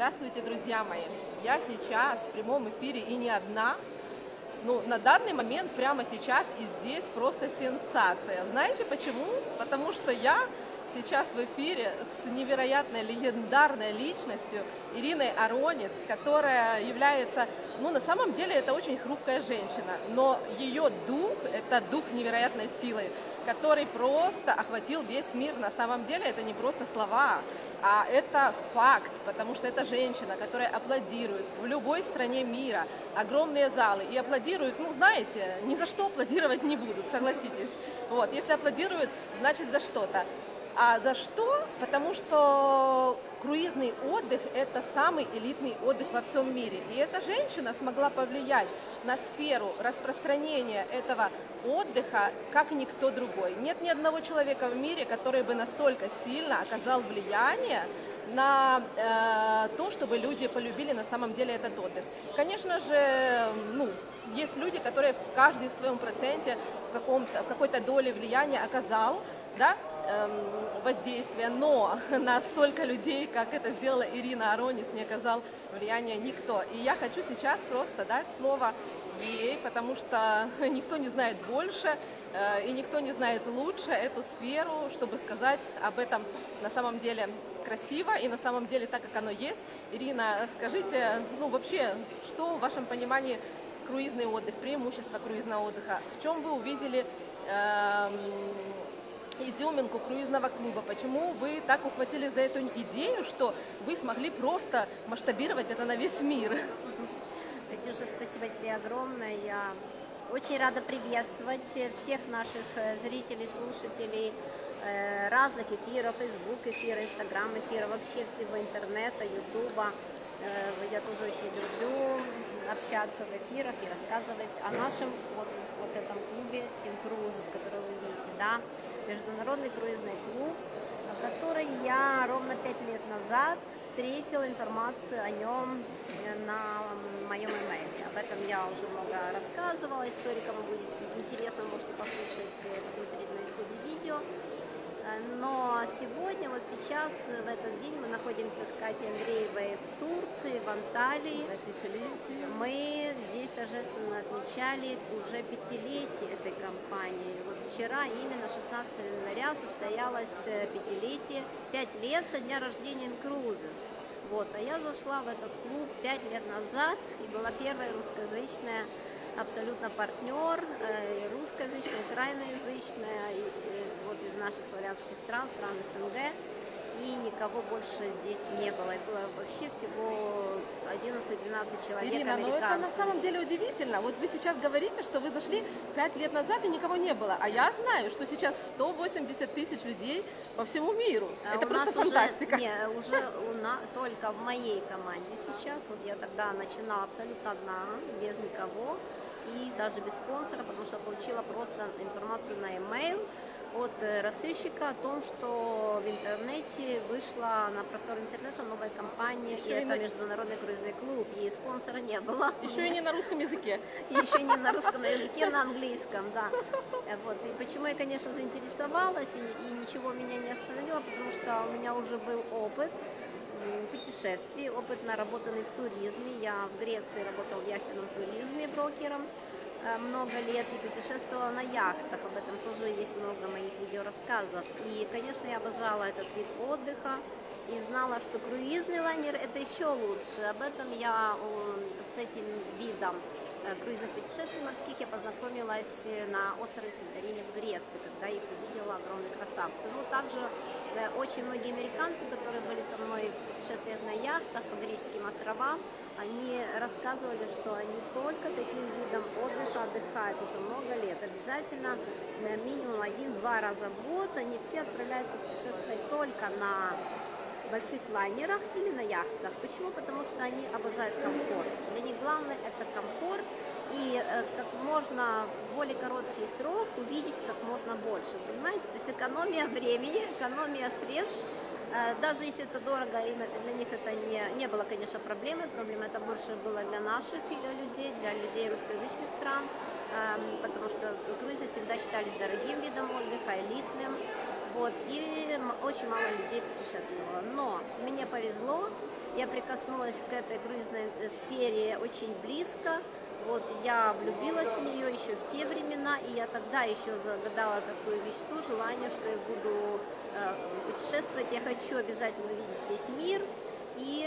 Здравствуйте, друзья мои! Я сейчас в прямом эфире и не одна. На данный момент, прямо сейчас и здесь просто сенсация. Знаете почему? Потому что я сейчас в эфире с невероятной легендарной личностью Ириной Аронец, которая является, на самом деле это очень хрупкая женщина, но ее дух, это дух невероятной силы, который просто охватил весь мир. На самом деле это не просто слова, а это факт, потому что это женщина, которая аплодирует в любой стране мира, огромные залы, и аплодируют, знаете, ни за что аплодировать не будут, согласитесь. Если аплодируют, значит за что-то. А за что? Потому что круизный отдых – это самый элитный отдых во всем мире. И эта женщина смогла повлиять на сферу распространения этого отдыха, как никто другой. Нет ни одного человека в мире, который бы настолько сильно оказал влияние на то, чтобы люди полюбили на самом деле этот отдых. Конечно же, есть люди, которые каждый в своем проценте, в какой-то доле влияния оказал, воздействие, но на столько людей, как это сделала Ирина Аронец, не оказал влияния никто. И я хочу сейчас просто дать слово ей, потому что никто не знает больше и никто не знает лучше эту сферу, чтобы сказать об этом на самом деле красиво и на самом деле так, как оно есть. Ирина, скажите, вообще, что в вашем понимании круизный отдых, преимущество круизного отдыха? В чем вы увидели изюминку круизного клуба? Почему вы так ухватились за эту идею, что вы смогли просто масштабировать это на весь мир? Катюша, спасибо тебе огромное. Я очень рада приветствовать всех наших зрителей, слушателей разных эфиров, Facebook эфира, Instagram эфира, вообще всего интернета, Ютуба. Я тоже очень люблю общаться в эфирах и рассказывать о нашем вот этом клубе Incruises, который вы видите, Международный круизный клуб, который я ровно 5 лет назад встретила информацию о нем на моем имейле. Об этом я уже много рассказывала. История, кому будет интересно, можете послушать, посмотреть на YouTube видео. Но сегодня, сейчас, в этот день, мы находимся с Катей Андреевой в Турции, в Анталии. Мы здесь торжественно отмечали уже 5-летие этой компании. Вчера, именно 16 января, состоялось 5-летие, 5 лет со дня рождения Incruises. А я зашла в этот клуб 5 лет назад и была первая русскоязычная абсолютно партнер, русскоязычная, украиноязычная, из наших славянских стран СНГ, и никого больше здесь не было. И было вообще всего 11-12 человек, Ирина, это на самом деле удивительно. Вы сейчас говорите, что вы зашли 5 лет назад и никого не было, а я знаю, что сейчас 180 тысяч людей по всему миру. Это просто фантастика. Уже только в моей команде сейчас. Я тогда начинала абсолютно одна, без никого, и даже без спонсора, потому что получила просто информацию на e-mail от рассылщика о том, что в интернете вышла на простор интернета новая компания, и это Международный круизный клуб, и спонсора не было. Еще и не на русском языке. И еще не на русском языке, на английском, И почему я, конечно, заинтересовалась, и ничего меня не остановило, потому что у меня уже был опыт путешествий, опыт наработанный в туризме. Я в Греции работала в яхтенном туризме брокером много лет и путешествовала на яхтах. Об этом тоже есть много моих видеорассказов. И, конечно, я обожала этот вид отдыха и знала, что круизный лайнер это еще лучше. Об этом я с этим видом круизных путешествий морских я познакомилась на острове Санторини в Греции, когда их увидела огромные красавцы. Также очень многие американцы, которые были со мной в путешествиях на яхтах по греческим островам, они рассказывали, что они только таким видом отдыха отдыхают уже много лет. Обязательно минимум 1-2 раза в год они все отправляются путешествовать только на больших лайнерах или на яхтах. Почему? Потому что они обожают комфорт. Для них главное это комфорт и как можно в более короткий срок увидеть как можно больше. Понимаете? То есть экономия времени, экономия средств. Даже если это дорого, для них это не было, конечно, проблемой. Проблема это больше была для наших людей, для людей русскоязычных стран, потому что круизы всегда считались дорогим видом отдыха, элитным. Вот, и очень мало людей путешествовало. Но мне повезло, я прикоснулась к этой круизной сфере очень близко. Вот, я влюбилась в нее еще в те времена, и я тогда еще загадала такую мечту, желание, что я буду путешествовать, я хочу обязательно увидеть весь мир. И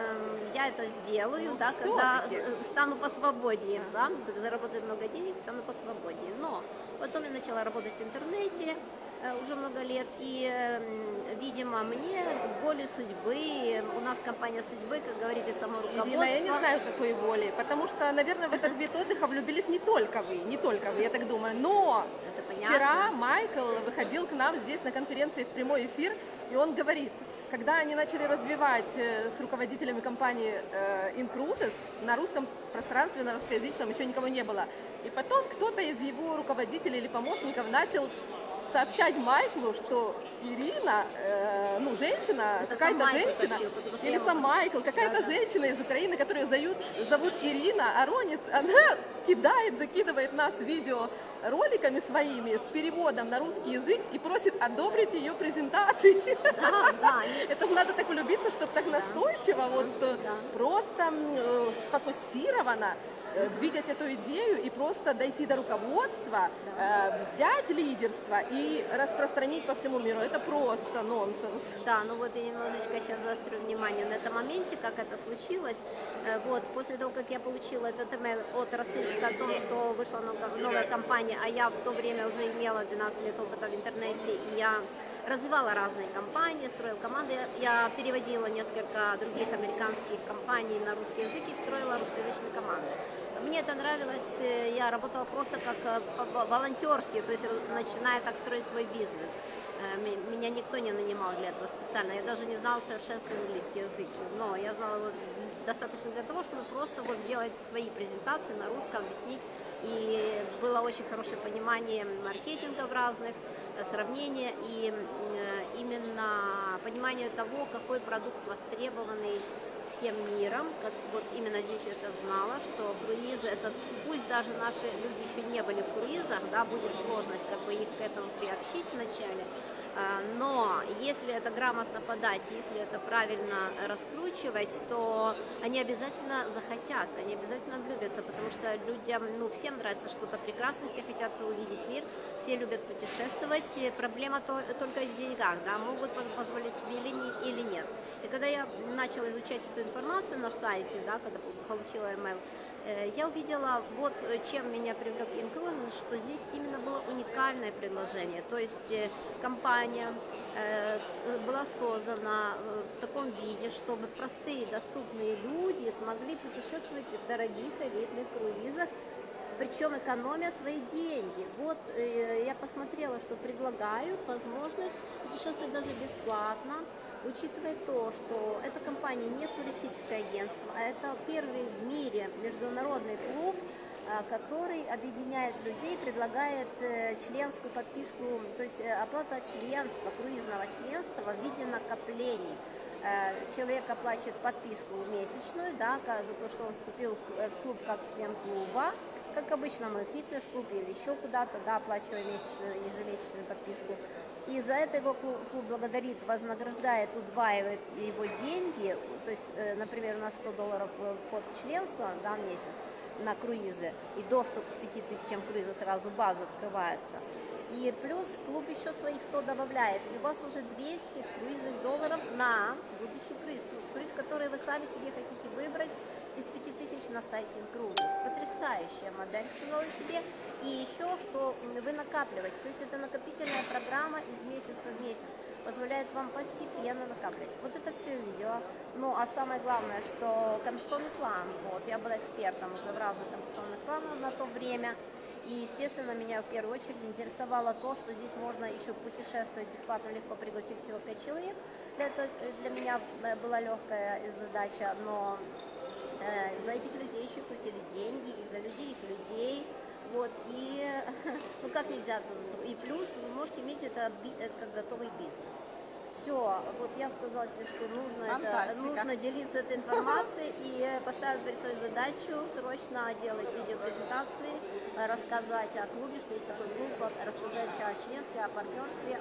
я это сделаю, Ну, да, когда всё-таки. стану посвободнее, да, заработаю много денег, стану посвободнее. Но потом я начала работать в интернете уже много лет, и, видимо, мне волю судьбы, у нас компания судьбы, как говорит и само руководство. Ирина, я не знаю, какой воли, потому что, наверное, в этот вид отдыха влюбились не только вы, я так думаю, но Это понятно. вчера Майкл выходил к нам здесь на конференции в прямой эфир, и он говорит, когда они начали развивать с руководителями компании Incruises, на русском пространстве, на русскоязычном еще никого не было, и потом кто-то из его руководителей или помощников начал сообщать Майклу, что Ирина, ну, женщина, Это какая-то сам Майкл женщина, сообщил, потому что или я сам его- Майкл, какая-то Да-да. женщина из Украины, которую зовут Ирина Аронец, она кидает, закидывает нас видеороликами своими с переводом на русский язык и просит одобрить ее презентации. Да, да, Это же надо так влюбиться, чтобы так настойчиво, вот Да. просто сфокусированно двигать эту идею и просто дойти до руководства, взять лидерство и распространить по всему миру. Это просто нонсенс. Да, ну вот я немножечко сейчас заострю внимание на этом моменте, как это случилось. Вот, после того, как я получила этот имейл от рассылщика о том, что вышла новая компания, а я в то время уже имела 12 лет опыта в интернете, и я развивала разные компании, строила команды, я переводила несколько других американских компаний на русский язык и строила русскоязычные команды. Мне это нравилось, я работала просто как волонтерски, то есть начиная так строить свой бизнес. Меня никто не нанимал для этого специально, я даже не знала совершенственно английский язык, но я знала его достаточно для того, чтобы просто вот сделать свои презентации на русском, объяснить, и было очень хорошее понимание маркетингов разных, сравнение и именно понимание того, какой продукт востребованный всем миром, как вот именно здесь я это знала, что круизы, это пусть даже наши люди еще не были в круизах, да, будет сложность как бы их к этому приобщить вначале, но если это грамотно подать, если это правильно раскручивать, то они обязательно захотят, они обязательно влюбятся, потому что людям, ну, всем нравится что-то прекрасное, все хотят увидеть мир, все любят путешествовать, проблема только в деньгах, да, могут позволить себе или нет. И когда я начала изучать эту информацию на сайте, да, когда получила email, я увидела, вот чем меня привлек Incruises, что здесь именно было уникальное предложение. То есть компания была создана в таком виде, чтобы простые доступные люди смогли путешествовать в дорогих элитных круизах, причем экономя свои деньги. Вот я посмотрела, что предлагают возможность путешествовать даже бесплатно, учитывая то, что эта компания не туристическое агентство, а это первый в мире международный клуб, который объединяет людей, предлагает членскую подписку, то есть оплата членства, круизного членства в виде накоплений. Человек оплачивает подписку месячную, да, за то, что он вступил в клуб как член клуба. Как обычно мы в фитнес-клуб или еще куда-то, да, оплачивая месячную, ежемесячную подписку. И за это его клуб благодарит, вознаграждает, удваивает его деньги. То есть, например, у нас $100 вход в членство, да, в месяц на круизы. И доступ к 5000 круизов, сразу база открывается. И плюс клуб еще своих 100 добавляет. И у вас уже 200 круизных долларов на будущий круиз. Круиз, который вы сами себе хотите выбрать из 5000 на сайте Incruises. Потрясающая модель, сказала себе. И еще, что вы накапливаете. То есть это накопительная программа из месяца в месяц. Позволяет вам постепенно накапливать. Вот это все увидела. Ну, а самое главное, что компенсационный план. Вот, я была экспертом уже в разных компенсационных планах на то время. И, естественно, меня в первую очередь интересовало то, что здесь можно еще путешествовать бесплатно, легко, пригласив всего 5 человек. Это для меня была легкая задача, но за этих людей еще платили деньги, и за людей их людей. Вот, и ну как не взяться? И плюс вы можете иметь это как готовый бизнес. Все, вот я сказала себе, что Фантастика. нужно делиться этой информацией и поставила перед собой задачу срочно делать видеопрезентации, рассказать о клубе, что есть такой клуб, рассказать о членстве, о партнерстве,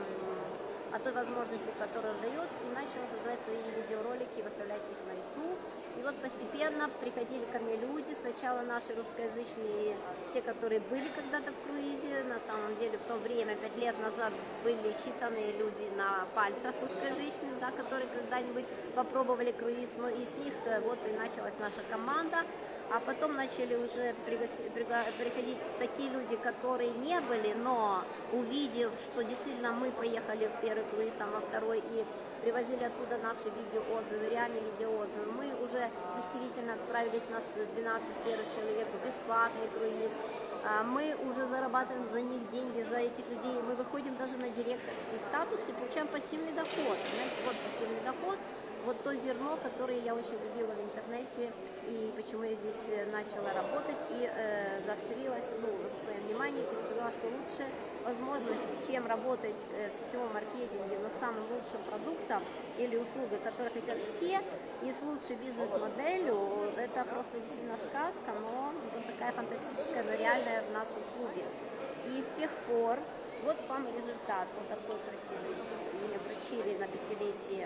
о той возможности, которую он дает, и начала создавать свои видеоролики, выставлять их на YouTube. И вот постепенно приходили ко мне люди, сначала наши русскоязычные, те, которые были когда-то в круизе, на самом деле в то время, 5 лет назад, были считанные люди на пальцах русскоязычных, да, которые когда-нибудь попробовали круиз, но и с них вот и началась наша команда. А потом начали уже приходить такие люди, которые не были, но увидев, что действительно мы поехали в первый круиз, там во второй, и привозили оттуда наши видеоотзывы, реальные видеоотзывы. Мы уже действительно отправились, нас 12 первых человек в бесплатный круиз. Мы уже зарабатываем за них деньги, за этих людей. Мы выходим даже на директорский статус и получаем пассивный доход. Знаете, вот пассивный доход. Вот то зерно, которое я очень любила в интернете, и почему я здесь начала работать и заострилась в своем внимании и сказала, что лучше возможности, чем работать в сетевом маркетинге, но самым лучшим продуктом или услугой, которые хотят все, и с лучшей бизнес-моделью, это просто действительно сказка, но вот такая фантастическая, но реальная в нашем клубе. И с тех пор, вот вам и результат, вот такой красивый, мне вручили на 5-летие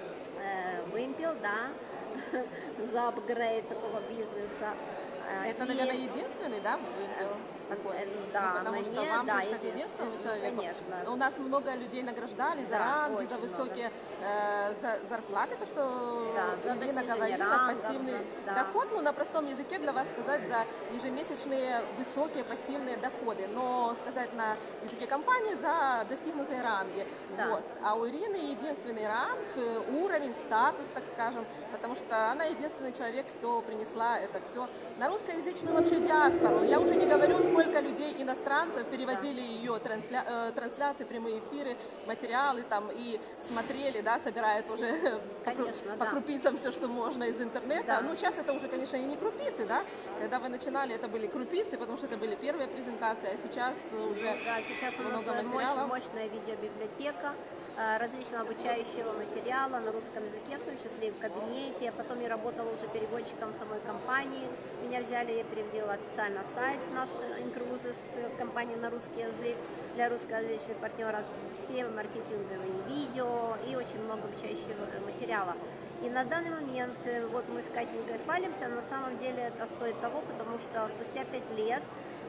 вымпел, да, за апгрейд такого бизнеса. Это, наверное, единственный, да, вымпел такой? Да, потому что вам же как единственному человеку. Конечно. У нас много людей награждали за ранги, за высокие зарплаты, то, что Ирина говорила, пассивный доход, ну, на простом языке для вас сказать, за ежемесячные высокие пассивные доходы, но сказать на языке компании за достигнутые ранги. Да. Вот. А у Ирины единственный ранг, уровень, статус, так скажем, потому что она единственный человек, кто принесла это все на русскоязычную вообще диаспору. Я уже не говорю, сколько людей иностранцев переводили ее трансляции, прямые эфиры, материалы там и смотрели, да, собирая тоже конечно, по крупицам все, что можно из интернета. Да. Ну, сейчас это уже, конечно, и не крупицы, да. Когда вы начинали, это были крупицы, потому что это были первые презентации, а сейчас уже да, сейчас у нас много материалов. мощная видеобиблиотека различного обучающего материала на русском языке, в том числе и в кабинете. Я потом я работала уже переводчиком в самой компании. Меня взяли, я переводила официально сайт наш Incruises компании на русский язык для русскоязычных партнеров. Все маркетинговые видео и очень много обучающего материала. И на данный момент, вот мы с Катенькой хвалимся, на самом деле это стоит того, потому что спустя 5 лет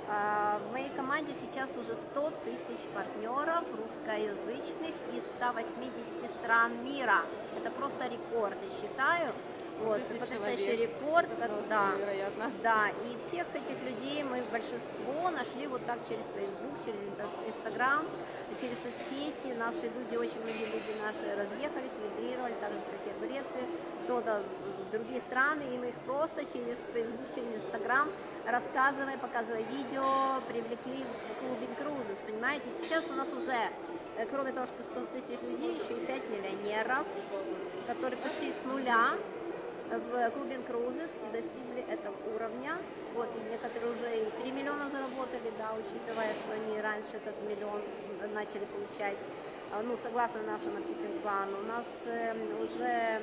в моей команде сейчас уже 100 тысяч партнеров русскоязычных из 180 стран мира. Это просто рекорд, я считаю. Вот, потрясающий рекорд. Да, да, и всех этих людей мы большинство нашли вот так через Facebook, через Instagram, через соцсети. Наши люди, очень многие люди наши разъехались, мигрировали, так же, как и в Грецию, кто-то в другие страны, и мы их просто через Facebook, через Instagram, рассказывая, показывая видео, привлекли в клуб Incruises, понимаете? Сейчас у нас уже, кроме того, что 100 тысяч людей, еще и 5 миллионеров, которые пришли с нуля в клуб Incruises и достигли этого уровня. Вот, и некоторые уже и 3 миллиона заработали, да, учитывая, что они раньше этот миллион начали получать. Ну, согласно нашему маркетинг-плану, у нас уже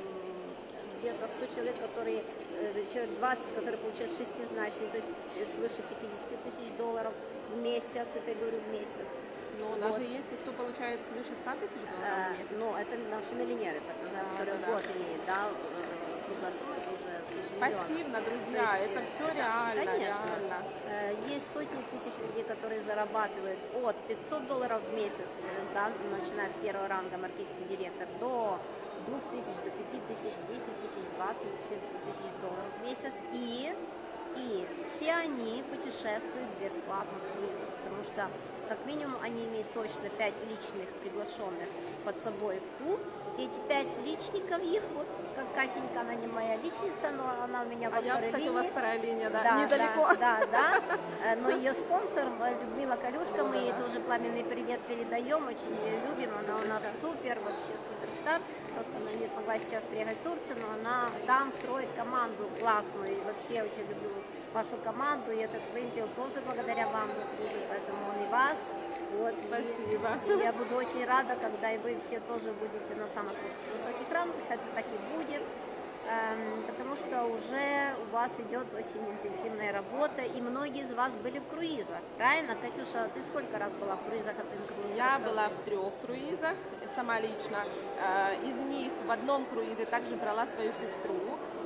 где-то 100 человек, человек 20, которые получают шестизначные, то есть свыше 50 тысяч долларов в месяц, это я говорю в месяц. Но вот. Даже есть те, кто получает свыше 100 тысяч долларов в месяц. Ну, это наши миллионеры, так называемые, которые в год имеют, да, круглая сумма, это уже свыше миллиона. Пассивно, друзья, есть, это все реально. Конечно. Реально. Есть сотни тысяч людей, которые зарабатывают от 500 долларов в месяц, да, начиная с первого ранга маркетинг-директор, до 2000, до 5000, 10 тысяч, 20 тысяч долларов в месяц. И все они путешествуют бесплатно в круизах, потому что как минимум они имеют точно 5 личных приглашенных под собой в клуб. И эти 5 личников их, вот как Катенька, она не моя личница, но она у меня во второй линии. Кстати, у вас вторая линия, да, да, недалеко. Да. Но ее спонсор Людмила Калюшка, мы ей тоже пламенный привет передаем, очень ее любим, она у нас супер, вообще суперстар. Просто она не смогла сейчас приехать в Турцию, но она там строит команду классную, и вообще очень люблю вашу команду, и этот вымпел тоже благодаря вам заслужит, поэтому он и ваш. Вот. Спасибо. И я буду очень рада, когда и вы все тоже будете на самых высоких рамках, это так и будет. Потому что уже у вас идет очень интенсивная работа, и многие из вас были в круизах, правильно? Катюша, ты сколько раз была в круизах от Incruise? Я была в 3 круизах, сама лично. Из них в одном круизе также брала свою сестру,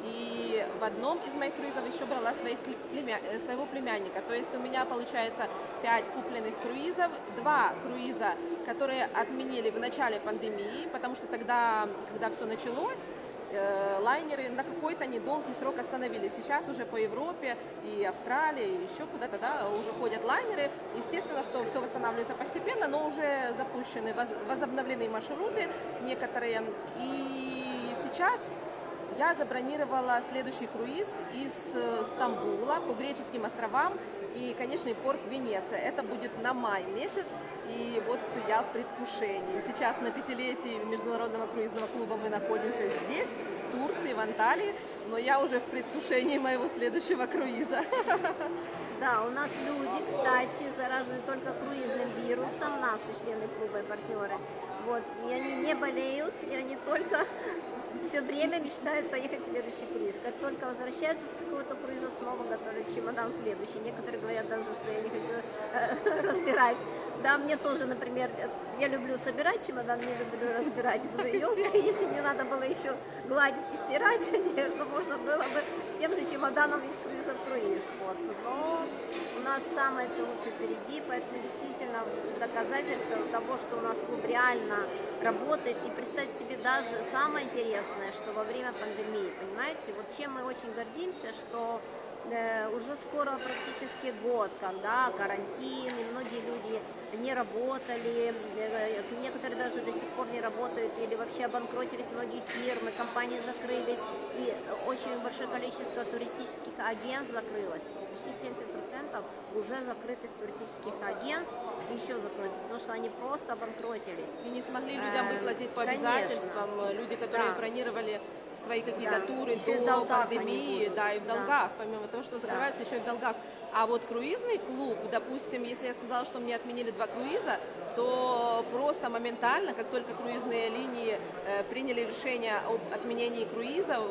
и в одном из моих круизов еще брала своего племянника. То есть у меня получается 5 купленных круизов, 2 круиза, которые отменили в начале пандемии, потому что тогда, когда все началось, лайнеры на какой-то недолгий срок остановились. Сейчас уже по Европе и Австралии, и еще куда-то, да, уже ходят лайнеры. Естественно, что все восстанавливается постепенно, но уже запущены, возобновлены маршруты некоторые. И сейчас я забронировала следующий круиз из Стамбула по греческим островам и, конечно, порт Венеция. Это будет на май месяц, и вот я в предвкушении. Сейчас на 5-летии Международного круизного клуба мы находимся здесь, в Турции, в Анталии, но я уже в предвкушении моего следующего круиза. Да, у нас люди, кстати, заражены только круизным вирусом, наши члены клуба и партнеры. Вот, и они не болеют, и они только все время мечтают поехать в следующий круиз. Как только возвращаются с какого-то круиза, снова готовят чемодан следующий. Некоторые говорят даже, что я не хочу разбирать. Да, мне тоже, например, я люблю собирать чемодан, не люблю разбирать. Думаю, ёлка, если мне надо было еще гладить и стирать одежду, можно было бы с тем же чемоданом из круиза в круиз. Вот. Но у нас самое все лучше впереди, поэтому действительно доказательство того, что у нас клуб реально работает. И представьте себе даже самое интересное, что во время пандемии, понимаете, вот чем мы очень гордимся, что уже скоро практически год, когда карантин, и многие люди не работали, некоторые даже до сих пор не работают или вообще обанкротились многие фирмы, компании закрылись, и очень большое количество туристических агентств закрылось. Почти 70% уже закрытых туристических агентств еще закроются, потому что они просто обанкротились. И не смогли людям выплатить по обязательствам, люди, которые бронировали свои какие-то туры до пандемии, да, и в долгах, помимо того, что закрываются, еще и в долгах. А вот круизный клуб, допустим, если я сказала, что мне отменили 2 круиза, то просто моментально, как только круизные линии приняли решение об отменении круизов,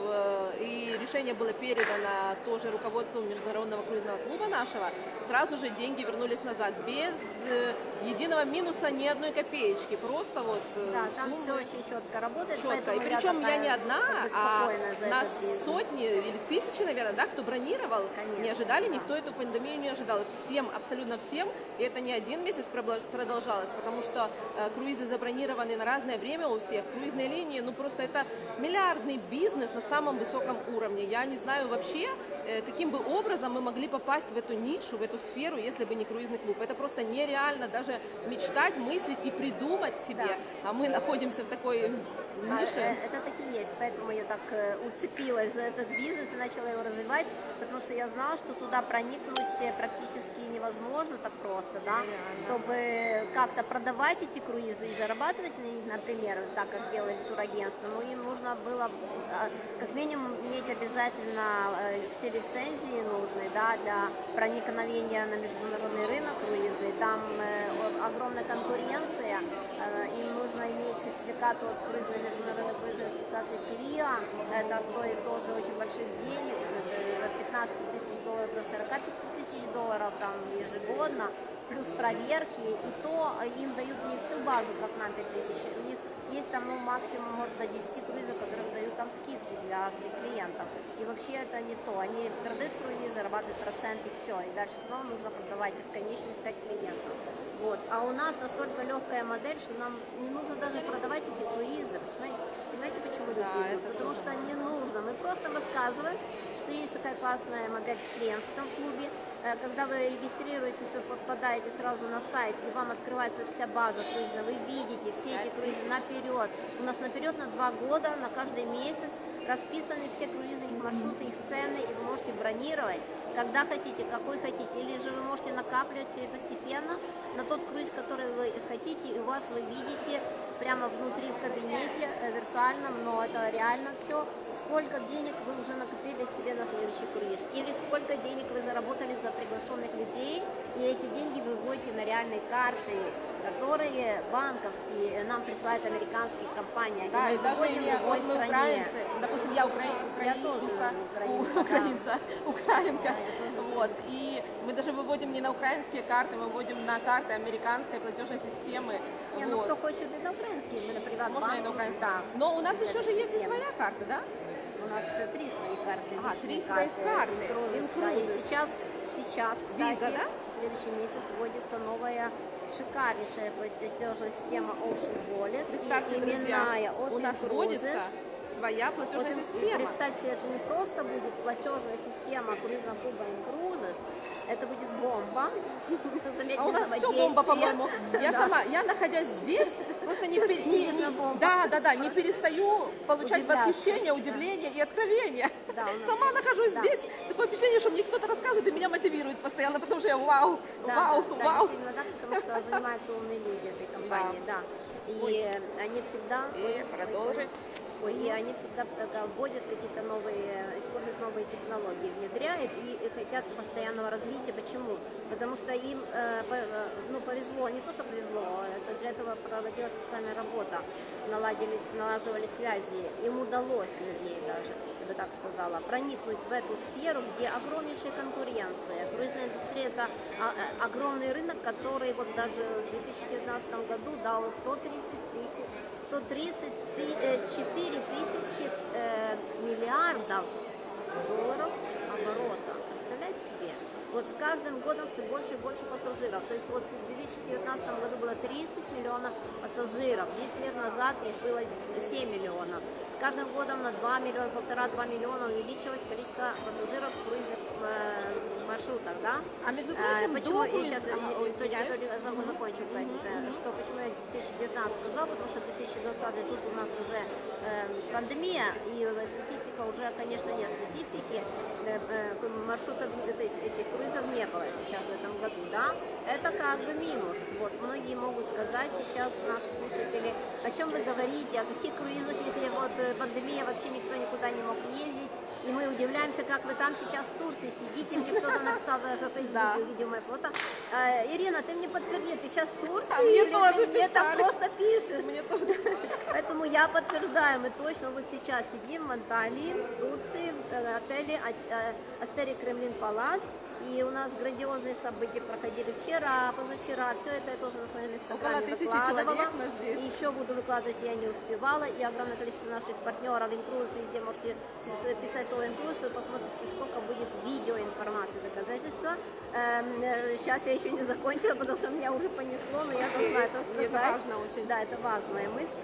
и решение было передано тоже руководству Международного круизного клуба нашего, сразу же деньги вернулись назад, без единого минуса ни одной копеечки, просто вот да, там все очень четко работает. Четко. И причем я не одна, а нас сотни или тысячи, наверное, да, кто бронировал, конечно, не ожидали, да. Никто эту пандемию не ожидал. Всем, абсолютно всем, и это не 1 месяц продолжалось, потому что круизы забронированы на разное время у всех. Круизные линии, ну просто это миллиардный бизнес на самом высоком уровне. Я не знаю вообще, каким бы образом мы могли попасть в эту нишу, в эту сферу, если бы не круизный клуб. Это просто нереально даже мечтать, мыслить и придумать себе, да. А мы находимся в такой нише. Это так и есть, поэтому я так уцепилась за этот бизнес и начала его развивать, потому что я знала, что туда проникнуть практически невозможно так просто, да, чтобы как-то продавать эти круизы и зарабатывать на них, например, так как делали турагентства, но им нужно было как минимум иметь обязательно все лицензии нужные, да, для проникновения на международный рынок круизный, там огромная конкуренция, им нужно иметь сертификат от круизной международной круизной ассоциации КРИА, это стоит тоже очень больших денег, от 15 тысяч долларов до 45 тысяч долларов там ежегодно, плюс проверки, и то им дают не всю базу, как нам 5000, у них есть там, ну, максимум, может, до 10 круизов, которым дают там скидки для своих клиентов, и вообще это не то, они продают круиз, зарабатывают процент и все, и дальше снова нужно продавать, бесконечно искать клиентов. Вот. А у нас настолько легкая модель, что нам не нужно даже продавать эти круизы. Понимаете, почему люди идут? Потому что не нужно. Мы просто рассказываем, что есть такая классная модель членства в клубе. Когда вы регистрируетесь, вы попадаете сразу на сайт, и вам открывается вся база круизная. Вы видите все эти круизы наперед. У нас наперед на 2 года, на каждый месяц расписаны все круизы, их маршруты, их цены, и вы можете бронировать, когда хотите, какой хотите. Или же вы можете накапливать себе постепенно на тот круиз, который вы хотите, и у вас вы видите прямо внутри в кабинете, виртуальном, но это реально все. Сколько денег вы уже накопили себе на следующий круиз, или сколько денег вы заработали за приглашенных людей, и эти деньги вы выводите на реальные карты, которые банковские нам присылают американские компании. Да, и даже вот мы украинцы, допустим, я украинка, вот, и мы даже выводим не на украинские карты, мы выводим на карты американской платежной системы. Не, вот. ну кто хочет и на украинские, мы на приват-банк. Можно и на украинские. Да. Но у нас еще же есть и своя карта, да? У нас 3 свои карты. Ага, 3 своих карты. Да, и сейчас, кстати, Visa, да? в следующий месяц вводится новая шикарнейшая платежная система Ocean Wallet. Представьте, друзья, у нас вводится своя платежная система. Представьте, это не просто будет платежная система Cruise Cuba and Cruises, это будет бомба. А у нас все бомба, по-моему. Я находясь здесь, просто не перестаю получать восхищение, удивление и откровение. Сама нахожусь здесь, такое впечатление, что мне кто-то рассказывает и меня мотивирует постоянно, потому что я вау. Действительно так, потому что занимаются умные люди этой компании, да. И они всегда... И они всегда вводят какие-то новые, используют новые технологии, внедряют и хотят постоянного развития. Почему? Потому что им повезло, не то что повезло, это для этого проводилась специальная работа, налаживались связи, им удалось, вернее даже, я бы так сказала, проникнуть в эту сферу, где огромнейшая конкуренция. Круизная индустрия – это огромный рынок, который вот даже в 2019 году дал 134 тысячи миллиардов долларов оборота. Представляете себе? Вот с каждым годом все больше и больше пассажиров. То есть вот в 2019 году было 30 миллионов пассажиров, 10 лет назад их было 7 миллионов. С каждым годом на 2 миллиона, 1,5-2 миллиона увеличилось количество пассажиров в круизных маршрутах, да? А между прочим, почему я сейчас закончу, что почему я 2019 сказал, потому что 2020 тут у нас уже пандемия, и статистика уже, конечно, нет статистики, маршрутов, то есть этих круизов не было сейчас в этом году, да? Это как бы минус. Вот, многие могут сказать сейчас, наши слушатели, о чем вы говорите, о каких круизах, если вот пандемия, вообще никто никуда не мог ездить, и мы удивляемся, как вы там сейчас в Турции сидите. Мне кто-то написал даже в Фейсбуке, увидел мое фото. Ирина, ты мне подтверди, ты сейчас в Турции или ты мне там просто пишешь? Мне тоже. Поэтому я подтверждаю, мы точно вот сейчас сидим в Анталии, в Турции, в отеле Астери Кремлин Палас. И у нас грандиозные события проходили вчера, позавчера. Все это я тоже на своем инстаграме выкладывала. И еще буду выкладывать, я не успевала. И огромное количество наших партнеров, Инкруз, везде можете писать слово Инкруз, вы посмотрите, сколько будет видеоинформации, доказательства. Сейчас я еще не закончила, потому что меня уже понесло, но я должна это сказать. Это важно очень. Да, это важная мысль,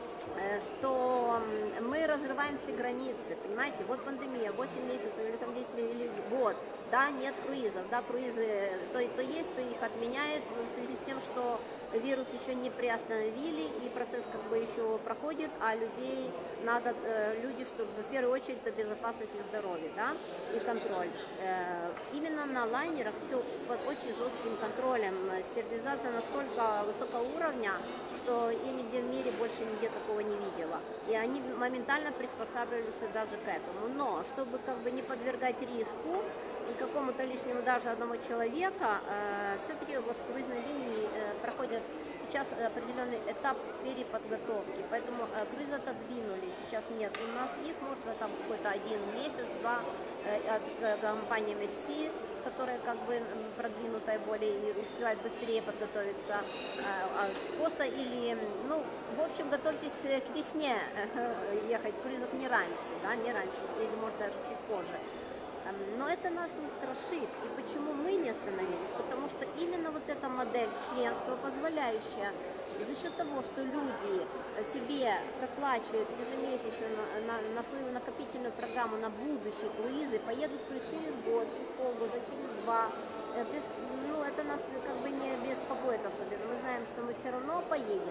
что мы разрываем все границы, понимаете, вот пандемия, 8 месяцев или там 10 или год, да, нет круизов, да, круизы то есть, то их отменяет в связи с тем, что вирус еще не приостановили и процесс как бы еще проходит, а люди, чтобы в первую очередь это безопасность и здоровье, да, и контроль. Именно на лайнерах все под очень жестким контролем, стерилизация настолько высокого уровня, что я нигде в мире больше нигде такого не видела. И они моментально приспосабливаются даже к этому. Но чтобы как бы не подвергать риску и какому-то лишнему даже одного человека, все-таки вот круизные линии проходят сейчас определенный этап переподготовки, поэтому круизы отодвинули, сейчас нет у нас их, может там какой-то 1 месяц-2 от компании MSC, которая как бы продвинутая более и успевает быстрее подготовиться, просто или, ну, в общем, готовьтесь к весне ехать в круизах не раньше, да, не раньше, или может даже чуть позже. Но это нас не страшит. И почему мы не остановились? Потому что именно вот эта модель членства, позволяющая за счет того, что люди себе проплачивают ежемесячно на свою накопительную программу на будущие круизы, поедут через год, через полгода, через 2. Ну, это нас как бы не беспокоит особенно. Мы знаем, что мы все равно поедем.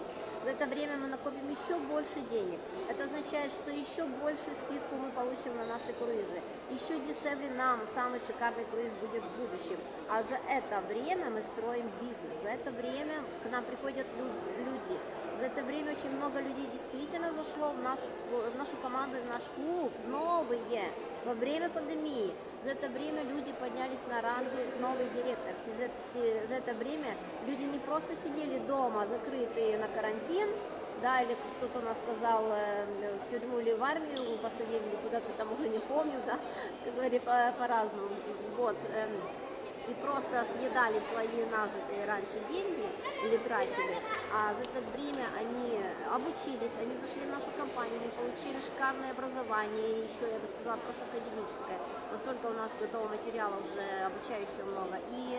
За это время мы накопим еще больше денег. Это означает, что еще большую скидку мы получим на наши круизы. Еще дешевле нам самый шикарный круиз будет в будущем. А за это время мы строим бизнес. За это время к нам приходят люди. За это время очень много людей действительно зашло в нашу команду, в наш клуб, новые, во время пандемии. За это время люди поднялись на ранги, новый директорский. За это время люди не просто сидели дома, закрытые на карантин, да, или как кто-то у нас сказал, в тюрьму или в армию посадили, или куда-то там уже не помню, да, как говорили по-разному, вот. И просто съедали свои нажитые раньше деньги или тратили, а за это время они обучились, они зашли в нашу компанию, они получили шикарное образование, еще, я бы сказала, просто академическое. Настолько у нас готового материала уже обучающего много. И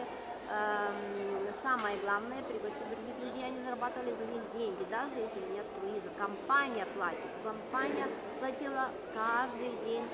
самое главное, пригласить других людей, они зарабатывали за них деньги, даже если нет круиза. Компания платит. Компания платила каждый день,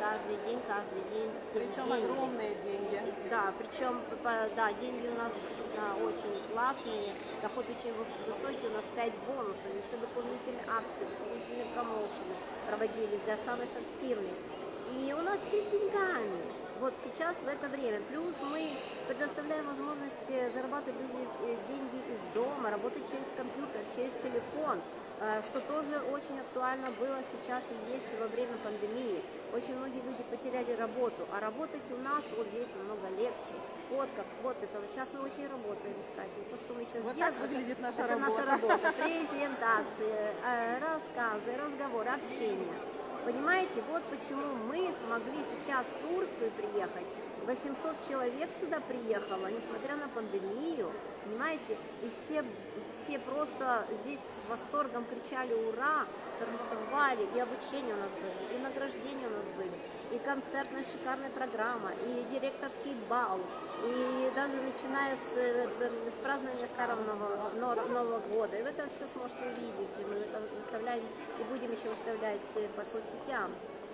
все Причем деньги. огромные деньги. Да, причем, да, деньги у нас действительно очень классные, доход очень высокий, у нас 5 бонусов, еще дополнительные акции, дополнительные промоушены проводились для самых активных. И у нас все с деньгами. Вот сейчас в это время. Плюс мы предоставляем возможность зарабатывать деньги из дома, работать через компьютер, через телефон, что тоже очень актуально было сейчас и есть во время пандемии. Очень многие люди потеряли работу, а работать у нас вот здесь намного легче. Вот как, вот это. Сейчас мы очень работаем, кстати. То, что мы сейчас Вот делаем, так выглядит наша это работа. наша работа. Презентации, рассказы, разговоры, общение. Понимаете, вот почему мы смогли сейчас в Турцию приехать. 800 человек сюда приехало, несмотря на пандемию, понимаете, и все просто здесь с восторгом кричали «Ура!», торжествовали, и обучение у нас было, и награждения у нас были, и концертная шикарная программа, и директорский бал, и даже начиная с празднования Старого Нового года. И вы это все сможете увидеть, мы это выставляем и будем еще выставлять по соцсетям.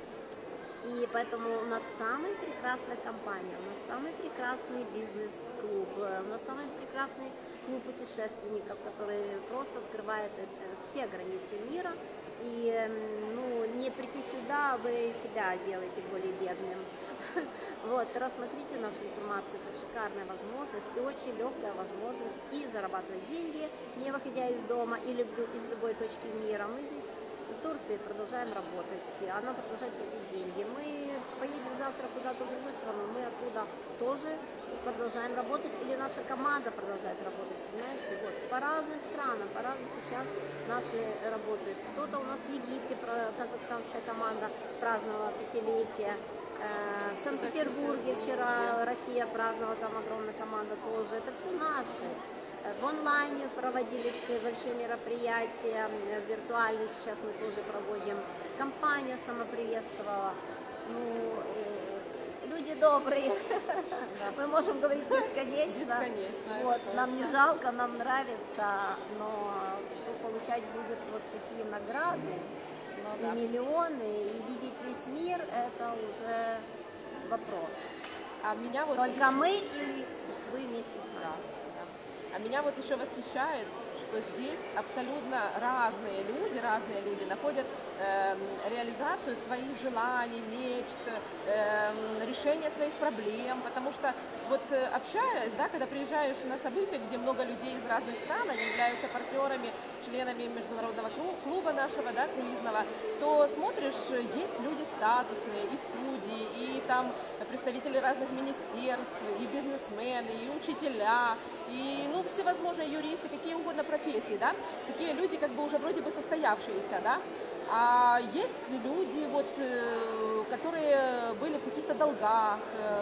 И поэтому у нас самая прекрасная компания, у нас самый прекрасный бизнес-клуб, у нас самый прекрасный клуб путешественников, который просто открывает все границы мира. И ну, не прийти сюда, вы себя делаете более бедным. Вот, рассмотрите нашу информацию, это шикарная возможность и очень легкая возможность и зарабатывать деньги, не выходя из дома или из любой точки мира. Мы здесь в Турции продолжаем работать, она продолжает платить деньги. Мы поедем завтра куда-то в другую страну, мы оттуда тоже продолжаем работать, или наша команда продолжает работать, понимаете? Вот, по разным странам, по-разному сейчас наши работают. Кто-то у нас в Египте, казахстанская команда праздновала 5-летие. В Санкт-Петербурге вчера Россия праздновала, там огромная команда тоже. Это все наши. В онлайне проводились большие мероприятия, виртуальные сейчас мы тоже проводим. Компания сама приветствовала. Ну, люди добрые. Да. Мы можем говорить бесконечно. Бесконечно. Вот, нам не жалко, нам нравится, но кто получать будет вот такие награды, и да, миллионы, и видеть весь мир, это уже вопрос. А меня вот только еще... мы или вы вместе с нами. А меня вот еще восхищает, что здесь абсолютно разные люди находят реализацию своих желаний, мечт, решение своих проблем, потому что вот общаясь, да, когда приезжаешь на события, где много людей из разных стран, они являются партнерами, членами международного клуба нашего, да, круизного, то смотришь, есть люди статусные, и судьи, и там представители разных министерств, и бизнесмены, и учителя, и ну, всевозможные юристы, какие угодно профессии, да, такие люди как бы уже вроде бы состоявшиеся, да, а есть люди, вот, которые были в каких-то долгах,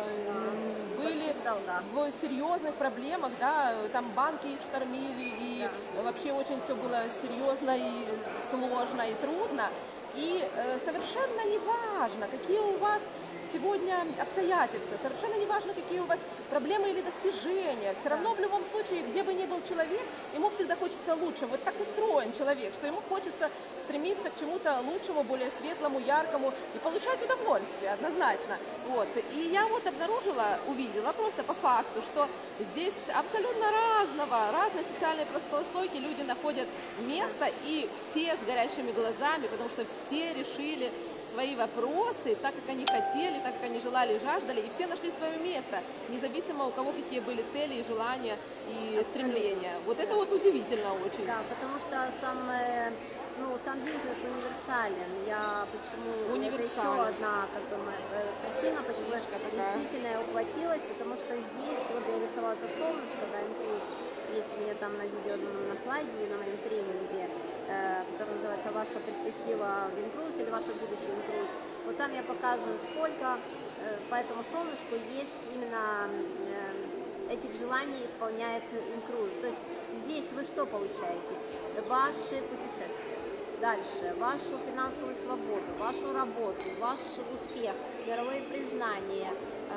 были в серьезных проблемах, да, там банки их штормили, и вообще очень все было серьезно и сложно и трудно. И совершенно не важно, какие у вас сегодня обстоятельства, совершенно не важно, какие у вас проблемы или достижения. Все равно в любом случае, где бы ни был человек, ему всегда хочется лучше. Вот так устроен человек, что ему хочется стремиться к чему-то лучшему, более светлому, яркому и получать удовольствие, однозначно. Вот. И я вот обнаружила, увидела просто по факту, что здесь абсолютно разной социальной прослойки люди находят место, и все с горящими глазами, потому что все решили свои вопросы так, как они хотели, так, как они желали и жаждали, и все нашли свое место, независимо у кого какие были цели и желания и стремления. Вот это вот удивительно очень. Да, потому что сам бизнес универсален. Это еще одна причина, почему я действительно ухватилась, потому что здесь, вот я рисовала это солнышко, да, инкруз, есть у меня там на видео на слайде и на моем тренинге, который называется «Ваша перспектива в инкруз» или «Ваше будущее в инкруз». Вот там я показываю, сколько по этому солнышку есть именно этих желаний исполняет инкруз. То есть здесь вы что получаете? Ваши путешествия. Дальше, вашу финансовую свободу, вашу работу, ваш успех, мировое признание,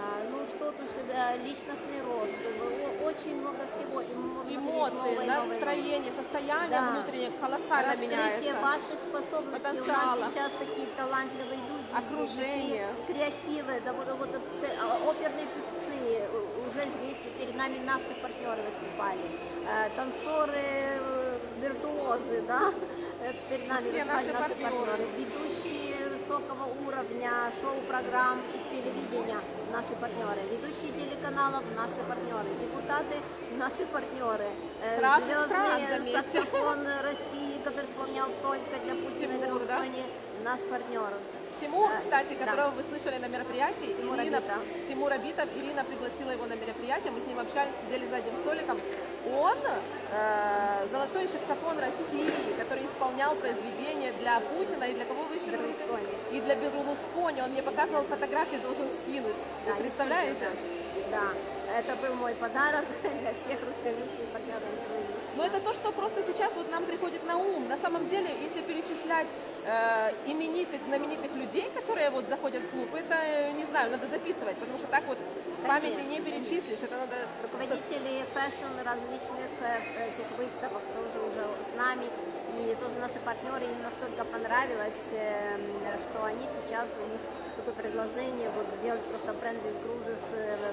личностный рост, очень много всего. И мы можем эмоции, настроение, состояние внутреннее колоссально меняется. Раскрытие ваших способностей. Потенциала. У нас сейчас такие талантливые люди, окружение, здесь, креативы, оперные певцы, уже здесь перед нами наши партнеры выступали, танцоры, виртуозы, да, перед нами все выступали наши партнеры, ведущие высокого уровня шоу-программ из телевидения, наши партнеры, ведущие телеканалов, наши партнеры, депутаты, наши партнеры, звездный саксофон России, который исполнял только для Путина, Берлускони, наш партнер. Тимур, кстати, которого вы слышали на мероприятии, Тимур Абитов, Ирина пригласила его на мероприятие, мы с ним общались, сидели за одним столиком. Он золотой саксофон России, который исполнял произведения для Путина и для кого вы еще? Берлускони. И для Берлускони. Он мне показывал фотографии, должен скинуть. Да, вы представляете? Да, это был мой подарок для всех русскоязычных партнеров. Но это то, что просто сейчас вот нам приходит на ум. На самом деле, если перечислять именитых, знаменитых людей, которые вот заходят в клуб, это, не знаю, надо записывать, потому что так вот с памяти не перечислишь. Это надо... Руководители фэшн различных этих выставок тоже уже с нами. И тоже наши партнеры, им настолько понравилось, что они сейчас, у них такое предложение вот сделать просто бренд Cruises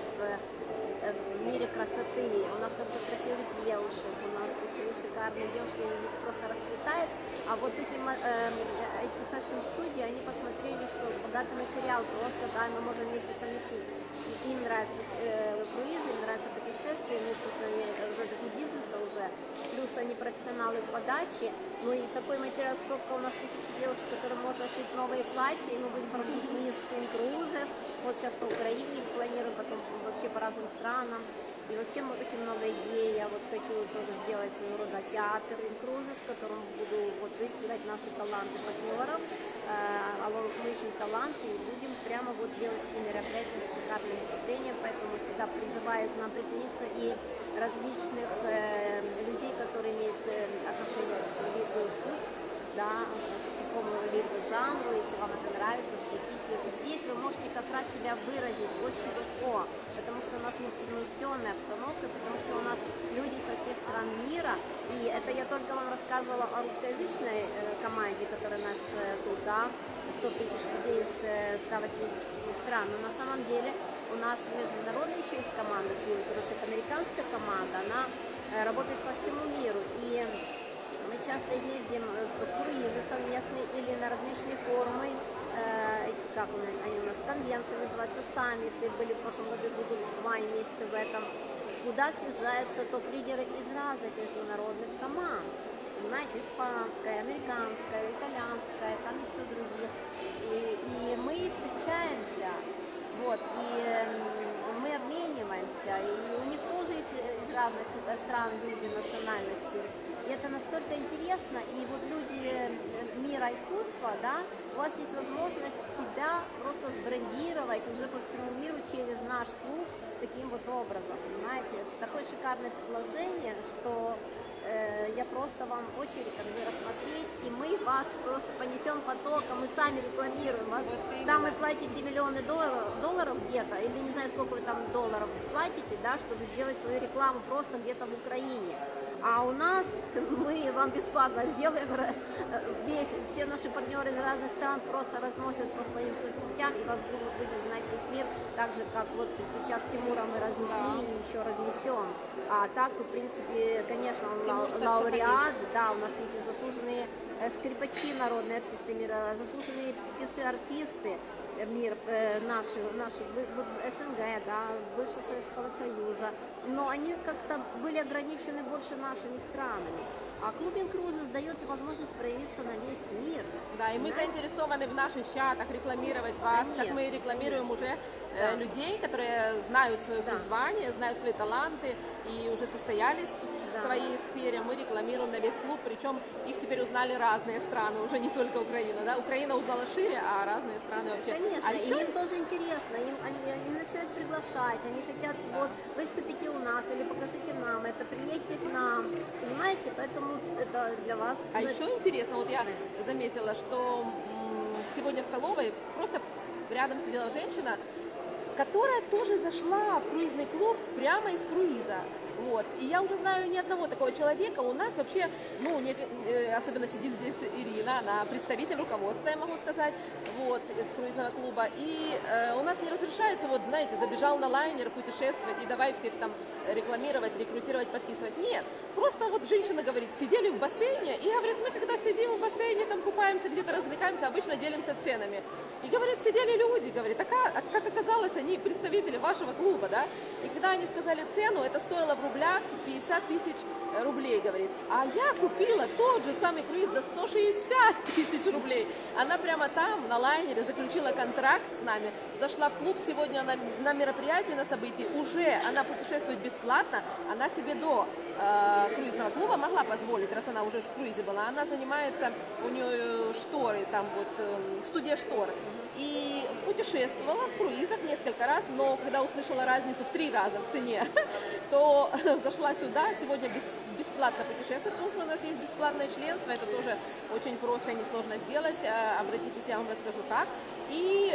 в мире красоты. У нас только красивые девушек, у нас такие шикарные девушки, они здесь просто расцветают. А вот эти фэшн-студии, они посмотрели, что богатый материал, просто, да, мы можем вместе совместить. Им нравятся круизы, им нравятся путешествия, вместе с нами такие бизнесы уже, плюс они профессионалы в подаче. Ну и такой материал, сколько у нас тысячи девушек, которым можно шить новые платья, и мы будем проводить мисс Cruises, вот сейчас по Украине планируем, потом вообще по разным странам. И вообще очень много идей. Я вот хочу тоже сделать своего рода театр Cruises, в котором буду вот выискивать наши таланты партнеров. Мы ищем таланты и будем прямо вот делать такие мероприятия с шикарными выступлениями. Поэтому сюда призывают к нам присоединиться и различных людей, которые имеют отношение к виду искусств, да, к какому-либо жанру, если вам это нравится, хотите. Здесь вы можете как раз себя выразить очень легко, потому что у нас непринужденная обстановка, потому что у нас люди со всех стран мира, и это я только вам рассказывала о русскоязычной команде, которая у нас тут, да, 100 тысяч людей из 180 стран, но на самом деле у нас международная еще есть команда, потому что это американская команда, она работает по всему миру, и мы часто ездим в круизы совместные или на различные форумы, они у нас конвенции называются, саммиты, были в прошлом году, будут в мае месяце в этом, куда съезжаются топ-лидеры из разных международных команд, понимаете, испанская, американская, итальянская, там еще других, и мы встречаемся, вот, и мы обмениваемся, и у них тоже есть из разных стран люди, национальностей. И это настолько интересно, и вот люди мира искусства, да, у вас есть возможность себя просто сбрендировать уже по всему миру через наш клуб таким вот образом, понимаете? Это такое шикарное предложение, что я просто вам очень рекомендую рассмотреть, и мы вас просто понесем потоком, мы сами рекламируем вас. Вот Там вы платите миллионы долларов где-то, или не знаю, сколько вы там долларов платите, да, чтобы сделать свою рекламу просто где-то в Украине. А у нас мы вам бесплатно сделаем, все наши партнеры из разных стран просто разносят по своим соцсетям, и вас будет знать весь мир, так же, как вот сейчас Тимура мы разнесли и еще разнесем. А так, в принципе, конечно, он лауреат, да, у нас есть и заслуженные скрипачи, народные артисты мира, заслуженные певцы-артисты мир, наши СНГ, да, бывшего Советского Союза, но они как-то были ограничены больше нашими странами. А Клубинг Крузес дает возможность проявиться на весь мир. Да, и мы заинтересованы в наших чатах рекламировать вас, конечно, как мы рекламируем уже людей, которые знают свое призвание, знают свои таланты и уже состоялись в своей сфере. Мы рекламируем на весь клуб, причем их теперь узнали разные страны, уже не только Украина. Да? Украина узнала шире, а разные страны вообще. Конечно, еще... им тоже интересно, они начинают приглашать, они хотят, вот, выступите у нас или покажите нам это, приедьте к нам, понимаете, поэтому это для вас. А еще интересно, вот я заметила, что сегодня в столовой просто рядом сидела женщина, которая тоже зашла в круизный клуб прямо из круиза. Вот. И я уже знаю ни одного такого человека. У нас вообще, ну, особенно сидит здесь Ирина, она представитель руководства, я могу сказать, вот, круизного клуба. И у нас не разрешается, вот, знаете, забежал на лайнер путешествовать и давай всех там рекламировать, рекрутировать, подписывать. Нет, просто вот женщина говорит, сидели в бассейне, и говорит, мы когда сидим в бассейне, там купаемся, где-то развлекаемся, обычно делимся ценами. И говорит, сидели люди, говорит, как оказалось, они представители вашего клуба, да? И когда они сказали цену, это стоило в рублях 50 тысяч рублей, говорит. А я купила тот же самый круиз за 160 тысяч рублей. Она прямо там, на лайнере, заключила контракт с нами, зашла в клуб сегодня на мероприятие, на событии. Уже она путешествует бесплатно, она себе до круизного клуба могла позволить, раз она уже в круизе была. Она занимается, у нее шторы, там вот студия штор. И путешествовала в круизах несколько раз, но когда услышала разницу в 3 раза в цене, то зашла сюда, сегодня бесплатно путешествовать, потому что у нас есть бесплатное членство, это тоже очень просто и несложно сделать, обратитесь, я вам расскажу как. И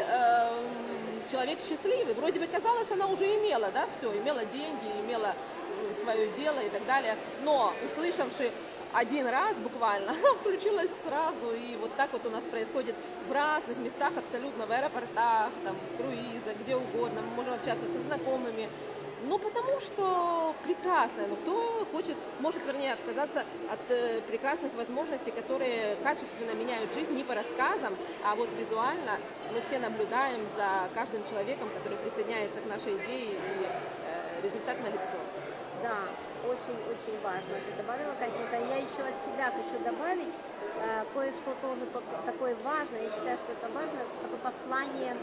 человек счастливый, вроде бы казалось, она уже имела, да, все, имела деньги, имела свое дело и так далее, но услышавши один раз буквально, включилась сразу, и вот так вот у нас происходит в разных местах, абсолютно, в аэропортах, там, в круизах, где угодно, мы можем общаться со знакомыми, ну, потому что прекрасно, ну, кто хочет, может, вернее, отказаться от прекрасных возможностей, которые качественно меняют жизнь, не по рассказам, а вот визуально мы все наблюдаем за каждым человеком, который присоединяется к нашей идее, и результат налицо. Да, очень-очень важно. Ты добавила, Катенька. Я еще от себя хочу добавить кое-что тоже такое важное. Я считаю, что это важно, такое послание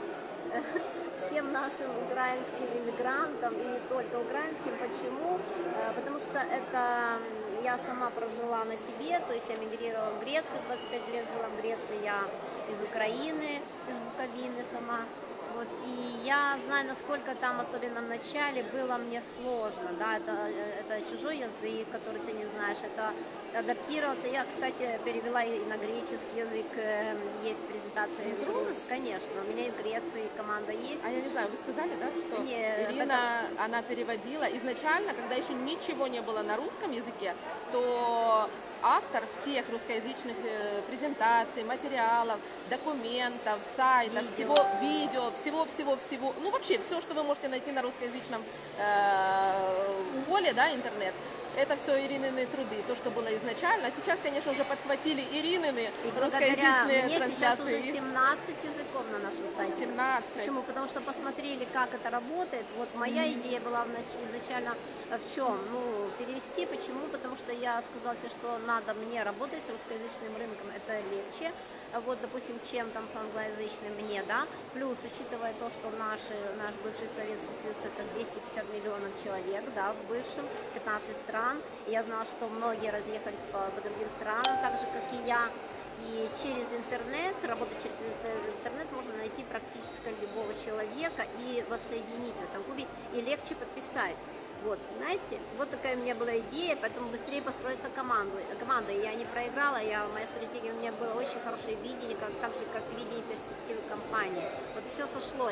всем нашим украинским иммигрантам, и не только украинским. Почему? Потому что это я сама прожила на себе, то есть я мигрировала в Грецию, 25 лет жила в Греции, я из Украины, из Буковины сама. Вот, и я знаю, насколько там, особенно в начале, было мне сложно, да, это чужой язык, который ты не знаешь, это адаптироваться. Я, кстати, перевела и на греческий язык, есть презентация. Конечно, у меня и в Греции команда есть. А я не знаю, вы сказали, да, что Ирина, она переводила изначально, когда еще ничего не было на русском языке, то автор всех русскоязычных презентаций, материалов, документов, сайтов, видео, всего, ну вообще все, что вы можете найти на русскоязычном поле, да, интернет, это все Иринины труды, то, что было изначально. А сейчас, конечно, уже подхватили Иринины русскоязычные мне трансляции. Сейчас уже 17 языков на нашем сайте. 17. Почему? Потому что посмотрели, как это работает. Вот моя идея была изначально в чем? Ну, перевести. Почему? Потому что я сказала себе, что надо мне работать с русскоязычным рынком, это легче. Вот, допустим, чем там с англоязычным мне, да. Плюс, учитывая то, что наш бывший Советский Союз это 250 миллионов человек, да, в бывшем, 15 стран. И я знала, что многие разъехались по другим странам, так же, как и я. И через интернет, работать через интернет можно найти практически любого человека и воссоединить в этом клубе, и легче подписать. Вот, знаете, вот такая у меня была идея, поэтому быстрее построиться команда. Я не проиграла, моя стратегия, у меня было очень хорошее видение, так же, как видение перспективы компании. Вот все сошлось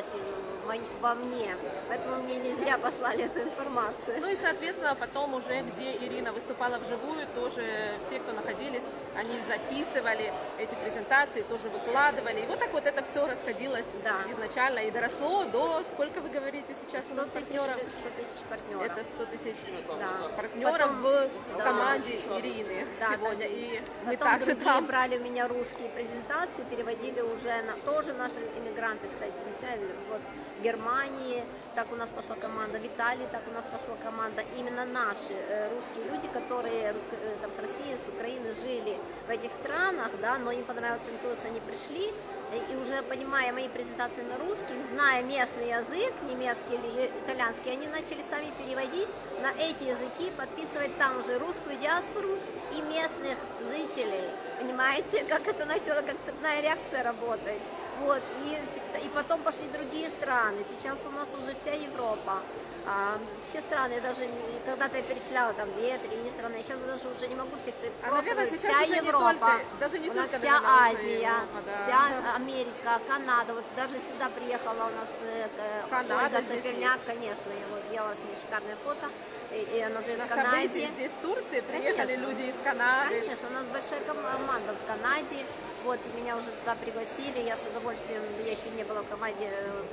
во мне, поэтому мне не зря послали эту информацию. Ну и, соответственно, потом уже, где Ирина выступала вживую, тоже все, кто находились, они записывали эти презентации, тоже выкладывали. И вот так вот это все расходилось изначально и доросло до, сколько вы говорите сейчас у нас партнеров? 100 тысяч партнеров. Это 100 тысяч партнеров Потом, в команде Ирины сегодня. И мы потом также другие там брали у меня русские презентации, переводили уже тоже наши иммигранты, кстати, замечали, вот в Германии так у нас пошла команда, в Италии так у нас пошла команда, именно наши русские люди, которые там с России, с Украины жили в этих странах, да, но им понравился инклюз, они пришли, и уже понимая мои презентации на русский, зная местный язык, немецкий или итальянский, они начали сами переводить на эти языки, подписывать там уже русскую диаспору и местных жителей. Понимаете, как это начало, как цепная реакция работать. Вот, и потом пошли другие страны. Сейчас у нас уже вся Европа. Все страны, даже когда-то я перечисляла там 2-3 страны, сейчас даже уже не могу всех наверное, вся Европа, даже не у нас только, вся наверное, Азия, Европа, вся Америка, Канада, вот даже сюда приехала у нас Ольга Саперняк, конечно, я вот делала с ней шикарное фото, и она живет в Канаде. Здесь в Турции приехали люди из Канады. Конечно, у нас большая команда в Канаде. Вот, и меня уже туда пригласили, я с удовольствием, я еще не была в Канаде,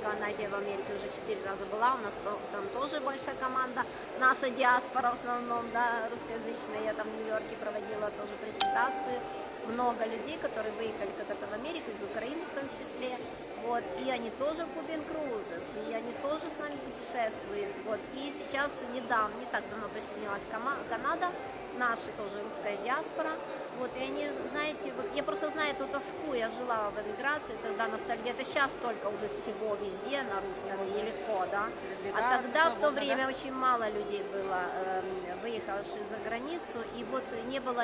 в Америке уже 4 раза была, у нас там тоже большая команда, наша диаспора в основном, да, русскоязычная, я там в Нью-Йорке проводила тоже презентацию, много людей, которые выехали когда-то в Америку, из Украины в том числе, вот, и они тоже в Cuban Cruises, и они тоже с нами путешествуют, вот, и сейчас недавно, не так давно присоединилась Канада, наша тоже русская диаспора, вот, и они, знаете, вот я просто знаю эту тоску, я жила в эмиграции, тогда ностальгия, это сейчас только уже всего везде на русском, и легко, да, а тогда в то время очень мало людей было, выехавших за границу, и вот не было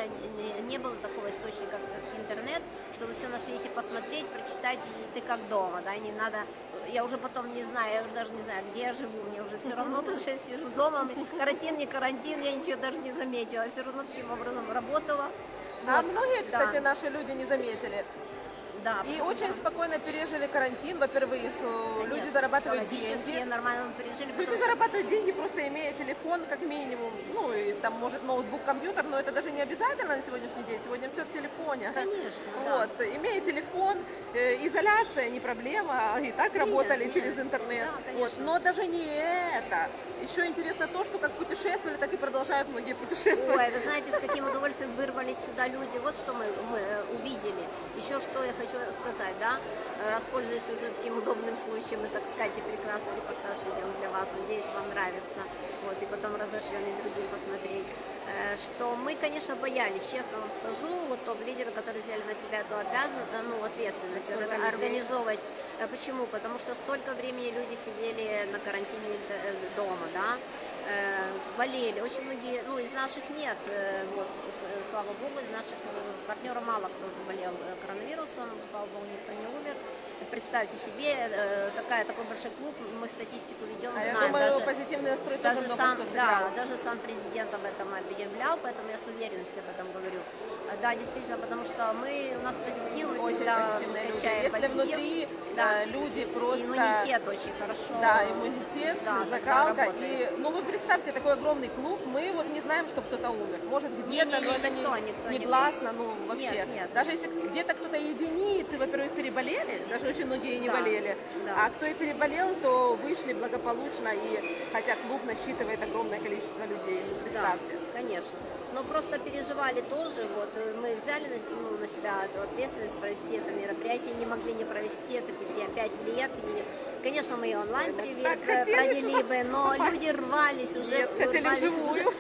такого источника, как интернет, чтобы все на свете посмотреть, прочитать, и ты как дома, да, не надо, я уже потом не знаю, я уже даже не знаю, где я живу, мне уже все равно, потому что я сижу дома, карантин, не карантин, я ничего даже не заметила, все равно таким образом работала. А вот, многие, кстати, наши люди не заметили. Да, и очень спокойно пережили карантин. Во-первых, люди зарабатывают деньги. Нормально пережили. Люди зарабатывают деньги, просто имея телефон, как минимум. Ну, и там, может, ноутбук, компьютер, но это даже не обязательно на сегодняшний день. Сегодня все в телефоне. Конечно, вот. Да. Имея телефон, изоляция не проблема. И так работали через интернет. Да, вот. Но даже не это. Еще интересно то, что как путешествовали, так и продолжают многие путешествовать. Ой, вы знаете, с каким удовольствием вырвались сюда люди. Вот что мы увидели. Еще что я хочу сказать, да, распользуюсь уже таким удобным случаем, мы, так сказать, и прекрасный репортаж ведем для вас, надеюсь, вам нравится, вот, и потом разошлем и другим посмотреть, что мы, конечно, боялись, честно вам скажу, вот топ-лидеры, которые взяли на себя эту ответственность, это организовывать. Почему? Потому что столько времени люди сидели на карантине дома, да, болели, очень многие, ну, из наших нет, вот, слава богу, из наших партнеров мало кто заболел коронавирусом, слава богу, никто не умер. Представьте себе, такой большой клуб, мы статистику ведем, знаем. Я думаю, даже, позитивный настрой тоже много что сыграл. Да, даже сам президент об этом объявлял, поэтому я с уверенностью об этом говорю. Да, действительно, потому что у нас позитив, мы очень всегда качаем. Если позитив, внутри люди просто... Иммунитет очень хорошо. Да, иммунитет, да, закалка. И, ну, вы представьте, такой огромный клуб, мы вот не знаем, что кто-то умер. Может, где-то, но это не гласно, ну, вообще. Нет. Даже если где-то кто-то единицы, во-первых, переболели, даже очень многие не болели, а кто и переболел, то вышли благополучно, и хотя клуб насчитывает огромное количество людей, ну, представьте. Да, конечно. Но просто переживали тоже, вот мы взяли на себя эту ответственность провести это мероприятие, не могли не провести это 5 лет, и, конечно, мы и онлайн провели бы, но люди рвались уже. Нет, хотели вживую.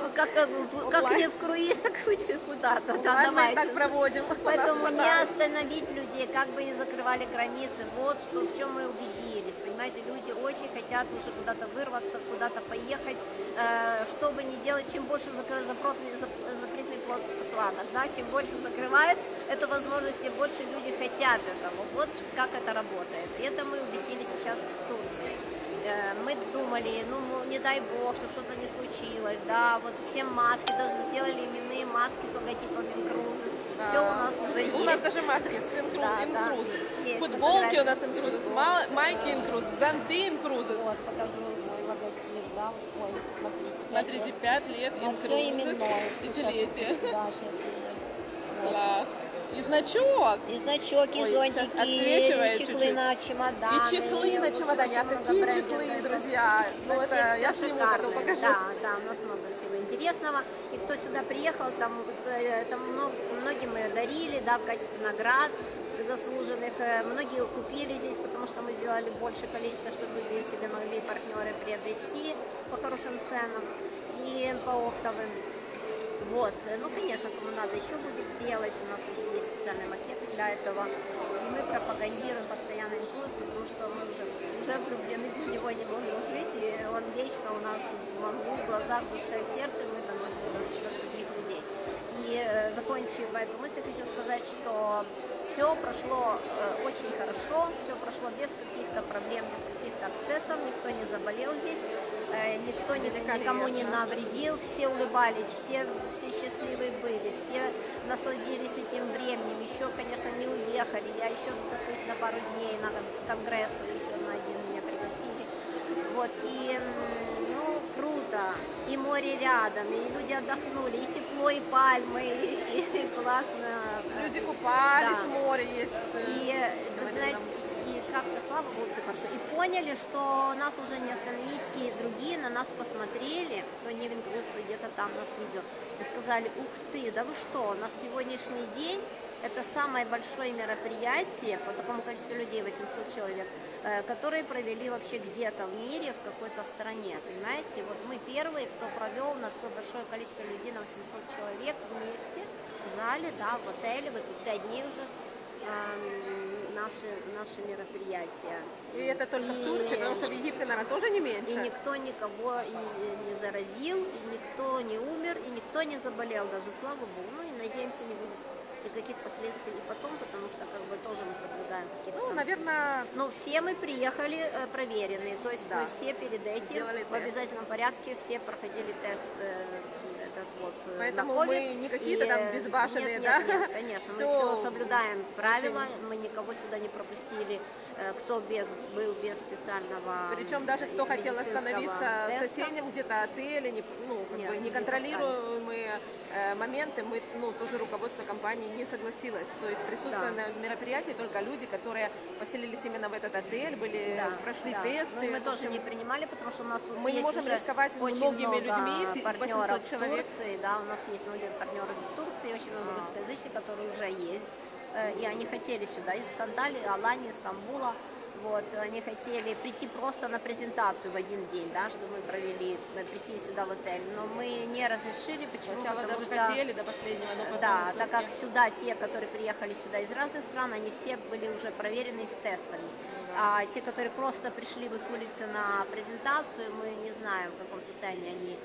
Как не в круиз, так хоть куда-то. Мы так проводим. Поэтому не остановить людей, как бы не закрывали границы, вот что, в чем мы убедились, понимаете, люди очень хотят уже куда-то вырваться, куда-то поехать, что бы ни делать, чем больше запретный плод сладок, да, чем больше закрывает эту возможность, тем больше люди хотят этого, вот как это работает, и это мы убедились сейчас в Турции. мы думали, ну, не дай бог, чтобы что-то не случилось, да, вот все маски, даже сделали именные маски с логотипом Incruises, все у нас уже есть. У нас даже маски с Incruises, футболки у нас Incruises, майки Incruises, зонты Incruises. Вот, покажу мой логотип, да, вот свой, смотрите. Смотрите, 5 лет у нас все именное. Пятилетие. Да, сейчас видим. Класс. И значок. И значок, и зонтики, и чехлы на чемоданы. И чехлы на чемодане. А какие чехлы, друзья? Ну, это я сниму, потом покажу. Да, у нас много всего интересного. И кто сюда приехал, там многим мы дарили, да, в качестве наград заслуженных. Многие купили здесь, потому что мы сделали большее количество, чтобы люди себе могли, партнеры, приобрести по хорошим ценам и по оптовым. Вот, ну, конечно, кому надо еще будет делать, у нас уже есть специальные макеты для этого, и мы пропагандируем постоянно Incruises, потому что мы уже влюблены, без него не можем жить, и он вечно у нас в мозгу, в глазах, в душе, в сердце, мы доносим до других людей. И закончив эту мысль, хочу сказать, что все прошло очень хорошо, все прошло без каких-то проблем, без каких-то аксессов, никто не заболел здесь, никто никому не навредил, все улыбались, все счастливые были, все насладились этим временем, еще, конечно, не уехали, я еще тут остаюсь на пару дней на конгресс, еще на один меня пригласили, вот, и, ну, круто, и море рядом, и люди отдохнули, и тепло, и пальмы, и классно. Люди купались, да. Море есть. И, вы знаете, и как-то, слава богу, все хорошо. И поняли, что нас уже не остановить, и другие на нас посмотрели, кто не в Incruises, кто где-то там нас видел, и сказали: ух ты, да вы что, на сегодняшний день это самое большое мероприятие по такому количеству людей, 800 человек, которые провели вообще где-то в мире, в какой-то стране, понимаете? Вот мы первые, кто провел на такое большое количество людей, на 800 человек вместе, в зале, да, в отеле, вот тут 5 дней уже наши мероприятия. И это только в Турции, потому что в Египте, наверное, тоже не меньше. И никто никого не заразил, и никто не умер, и никто не заболел, даже, слава богу. Ну и надеемся, не будет никаких последствий и потом, потому что как бы тоже мы соблюдаем какие-то... Ну, наверное... Ну, все мы приехали проверенные, то есть да. Мы все перед этим в обязательном порядке все проходили тест этот вот. Поэтому на COVID, мы не какие-то там безбашенные, да? Нет, конечно, мы все соблюдаем правила, мы никого сюда не пропустили, кто был без специального. Причем даже кто хотел остановиться в соседнем где-то отеле, не контролируемые моменты, мы, тоже руководство компании не согласилось. То есть присутствие на мероприятии только люди, которые поселились именно в этот отель, прошли тесты. Но мы тоже не принимали, потому что у нас тут мы не можем рисковать многими людьми, партнеров в Турции, да, у нас есть многие партнеры в Турции, очень много русскоязычных, которые уже есть, и они хотели сюда из Анталии, Алании, Стамбула. Вот, они хотели прийти просто на презентацию в один день, да, что мы провели, прийти сюда в отель, но мы не разрешили, почему? Сначала потому даже что, хотели до последнего, но потом... Да, так как сюда те, которые приехали сюда из разных стран, они все были уже проверены с тестами, а те, которые просто пришли бы с улицы на презентацию, мы не знаем, в каком состоянии они,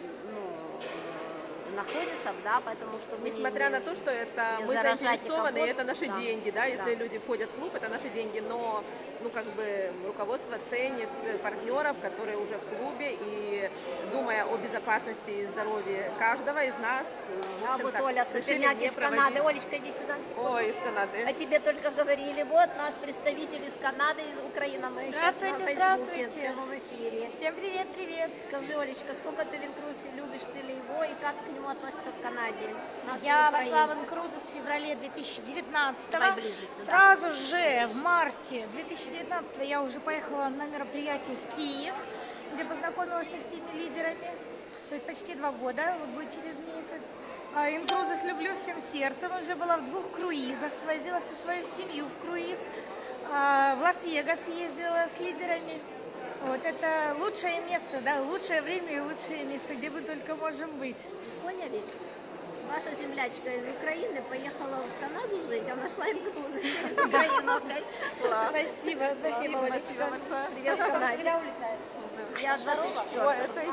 находятся, да, потому что мы несмотря на то, что это мы заинтересованы, и это наши деньги, да, если люди входят в клуб, это наши деньги, но руководство ценит партнеров, которые уже в клубе, и думая о безопасности и здоровье каждого из нас, вот Оля, суперняк из Канады. Олечка, иди сюда. Ой, из Канады. А тебе только говорили, вот наш представитель из Канады, из Украины, мы сейчас на Фейсбуке, в прямом эфире. Всем привет, привет. Скажи, Олечка, сколько ты в Incruises, любишь ты ли его, и как к нему относятся в Канаде? Я вошла в Incruises в феврале 2019-го. Сразу же в марте 2019 я уже поехала на мероприятие в Киев, где познакомилась со всеми лидерами. То есть почти 2 года, вот будет через месяц. Incruises люблю всем сердцем. Уже была в 2 круизах, свозила всю свою семью в круиз. В Лас-Вегас ездила с лидерами. Вот это лучшее место, да, лучшее время и лучшее место, где мы только можем быть. Поняли? Ваша землячка из Украины поехала в Канаду жить, а нашла им грузы через Украину опять. Спасибо, Спасибо, Олечка. Спасибо большое. Привет, Канаде. Когда улетаете? Я 24. Ой, это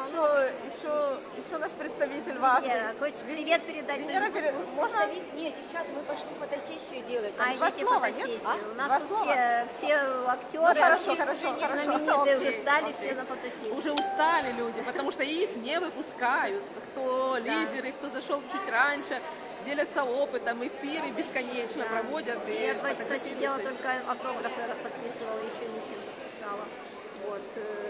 еще наш представитель важный. Хочешь привет передать? Венера, можно? Нет, девчата, мы пошли фотосессию делать. А Два идите слова, фотосессию. нет? У нас Два тут слова. все актеры, хорошо, знаменитые уже окей, стали окей. все на фотосессию. Уже устали люди, потому что их не выпускают. Кто лидеры, кто зашел чуть раньше, делятся опытом, эфиры бесконечно проводят. И Я 2 часа сидела, фотографируются. только автографы подписывала, еще не всем подписала. Вот,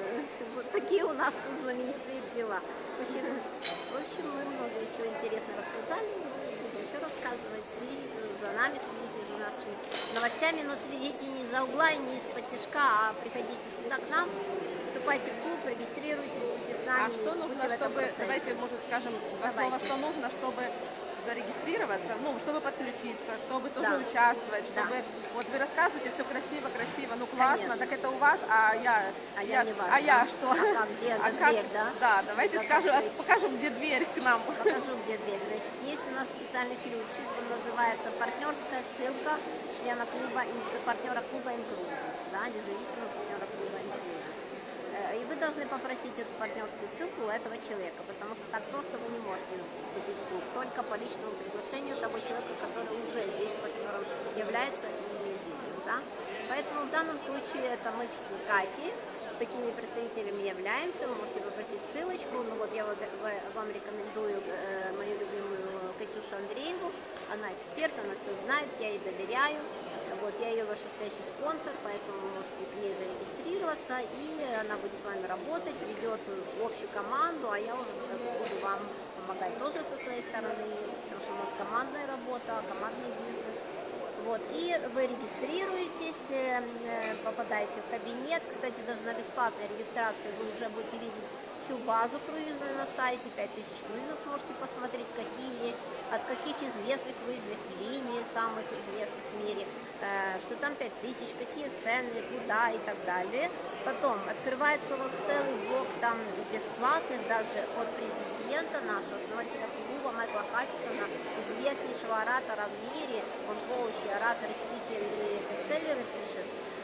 вот такие у нас тут знаменитые дела. В общем, мы много чего интересного рассказали. Буду еще рассказывать. Следите за нами, следите за нашими новостями, но следите не из-за угла, и не из-под тишка, а приходите сюда к нам, вступайте в клуб, регистрируйтесь, будьте с нами. А что нужно, будьте в этом чтобы, процессе. давайте, может, скажем, два слова, что нужно, чтобы зарегистрироваться, ну, чтобы подключиться, чтобы тоже участвовать, чтобы, вот вы рассказываете, все красиво, ну, классно, Конечно. так это у вас, а я не важно, а я да? что? А как, где эта дверь, да? Да, давайте Как скажем, открыть? покажем, где дверь к нам. Покажу, где дверь. Значит, есть у нас специальный ключик, он называется партнерская ссылка члена клуба, партнера клуба Incruises, да, независимого партнера клуба Incruises. И вы должны попросить эту партнерскую ссылку у этого человека, потому что так просто вы не можете вступить в клуб, только по личному приглашению того человека, который уже здесь партнером является и имеет бизнес, да. Поэтому в данном случае это мы с Катей, такими представителями являемся, вы можете попросить ссылочку, ну вот я вам рекомендую мою любимую Катюшу Андрееву, она эксперт, она все знает, я ей доверяю, вот, я ее вышестоящий спонсор, поэтому вы можете к ней зарегистрироваться, и она будет с вами работать, ведет в общую команду, а я уже буду вам помогать тоже со своей стороны, потому что у нас командная работа, командный бизнес. Вот, и вы регистрируетесь, попадаете в кабинет. Кстати, даже на бесплатной регистрации вы уже будете видеть всю базу круизную на сайте, 5000 круизов сможете посмотреть, какие есть, от каких известных круизных линий, самых известных в мире, что там 5000, какие цены, куда и так далее. Потом открывается у вас целый блок там бесплатных, даже от президента, нашего основателя клуба Майкла Хатчисона, известнейшего оратора в мире, он коуч, оратор, спикер и бестселлеры пишет.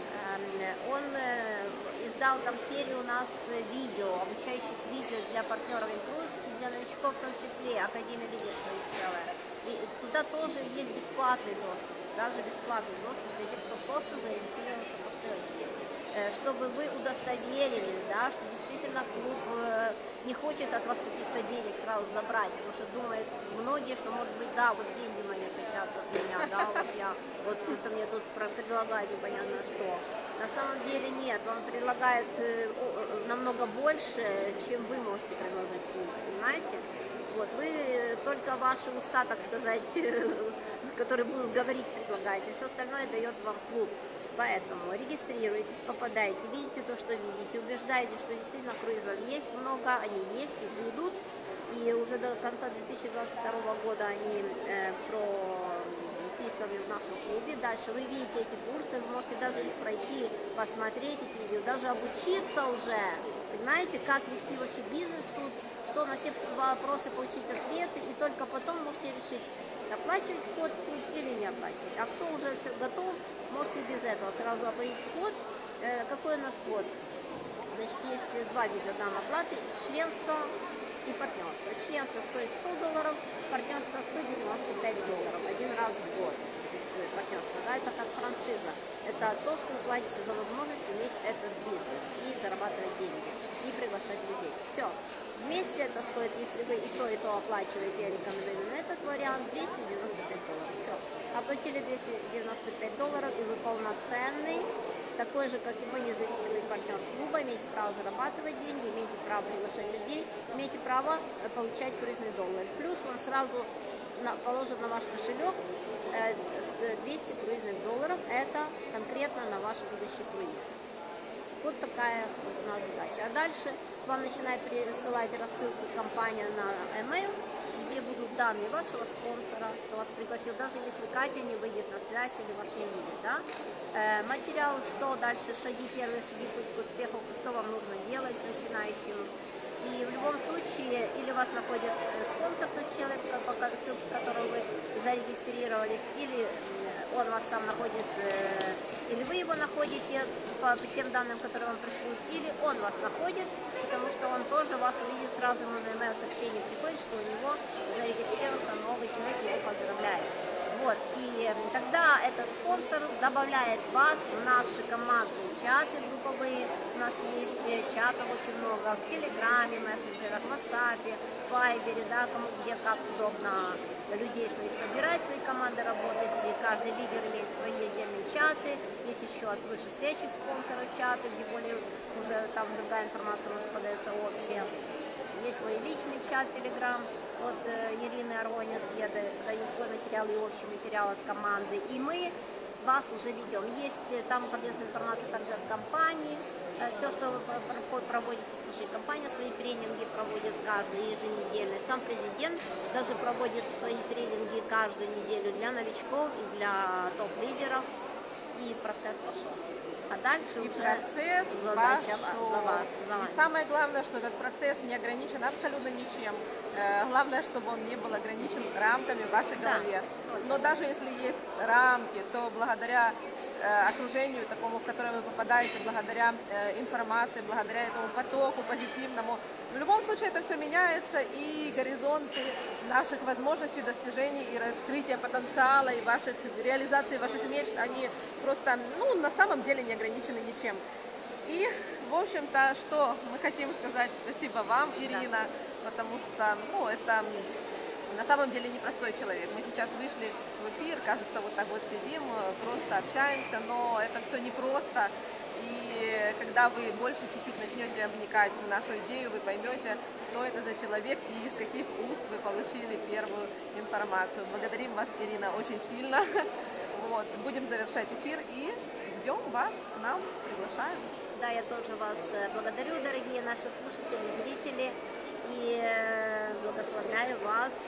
Он издал там серию у нас видео, обучающих видео для партнеров Incruises и для новичков в том числе, Академия лидерства из целая. И туда тоже есть бесплатный доступ, даже бесплатный доступ для тех, кто просто зарегистрировался по ссылочке. Чтобы вы удостоверились, да, что действительно клуб не хочет от вас каких-то денег сразу забрать, потому что думают многие, что может быть, да, вот деньги мои хотят от меня, да, вот что-то мне тут предлагают непонятно что. На самом деле нет, вам предлагают намного больше, чем вы можете предложить клубу, понимаете? Вот, вы только ваши уста, так сказать, которые будут говорить, предлагаете, все остальное дает вам клуб. Поэтому регистрируйтесь, попадайте, видите то, что видите, убеждайтесь, что действительно круизов есть много, они есть и будут. И уже до конца 2022 года они прописаны в нашем клубе. Дальше вы видите эти курсы, вы можете даже их пройти, посмотреть эти видео, даже обучиться уже, понимаете, как вести вообще бизнес тут, что на все вопросы получить ответы, и только потом можете решить, оплачивать вход в клуб или не оплачивать. А кто уже все готов, можете без этого сразу оплатить вход. Какой у нас вход? Значит, есть два вида там оплаты: членство и партнерство. Членство стоит $100, партнерство $195 один раз в год. Партнерство, да, это как франшиза. Это то, что вы платите за возможность иметь этот бизнес и зарабатывать деньги, и приглашать людей. Все. Вместе это стоит, если вы и то оплачиваете, я рекомендую именно этот вариант, $295. Все. Оплатили $295, и вы полноценный, такой же, как и мы, независимый партнер клуба, имеете право зарабатывать деньги, имеете право приглашать людей, имеете право получать круизный доллар. Плюс вам сразу положат на ваш кошелек 200 круизных долларов, это конкретно на ваш будущий круиз. Вот такая у нас задача. А дальше вам начинает присылать рассылку компания на email, где будут данные вашего спонсора, кто вас пригласил, даже если Катя не выйдет на связь или вас не видит, да? Материал, что дальше, шаги, первые шаги, путь к успеху, что вам нужно делать начинающим. И в любом случае, или вас находит спонсор, то есть человек, ссылки которого вы зарегистрировались, или он вас сам находит, или вы его находите по тем данным, которые вам пришлют, или он вас находит, потому что он тоже вас увидит, сразу ему на email сообщение приходит, что у него зарегистрировался новый человек, его поздравляет. Вот, и тогда этот спонсор добавляет вас в наши командные чаты групповые. У нас есть чатов очень много в Телеграме, мессенджерах, в WhatsApp, Вайбере, да, кому где как удобно людей своих собирать, свои команды работать. И каждый лидер имеет свои отдельные чаты. Есть еще от вышестоящих спонсоров чаты, где более уже там другая информация может подается общая. Есть мой личный чат Telegram от Ирины Аронец, где я даю свой материал и общий материал от команды. И мы вас уже ведем. Есть, там подается информация также от компании. Все, что проводится, потому что компания свои тренинги проводит каждый еженедельно. Сам президент даже проводит свои тренинги каждую неделю для новичков и для топ-лидеров. И процесс пошел. А дальше и уже процесс задача пошел. за вами. И самое главное, что этот процесс не ограничен абсолютно ничем. Главное, чтобы он не был ограничен рамками в вашей голове. Да. Но даже если есть рамки, то благодаря окружению такому, в которое вы попадаете, благодаря информации, благодаря этому потоку позитивному, в любом случае это все меняется, и горизонты наших возможностей, достижений и раскрытия потенциала, и ваших реализации ваших мечт, они просто, ну, на самом деле не ограничены ничем. И, в общем-то, что мы хотим сказать спасибо вам, Ирина, потому что, ну, это на самом деле непростой человек. Мы сейчас вышли в эфир, кажется, вот так вот сидим, просто общаемся, но это все непросто. И когда вы больше чуть-чуть начнете вникать в нашу идею, вы поймете, что это за человек и из каких уст вы получили первую информацию. Благодарим вас, Ирина, очень сильно. Вот. Будем завершать эфир и ждем вас к нам, приглашаем. Да, я тоже вас благодарю, дорогие наши слушатели, зрители, и благословляю вас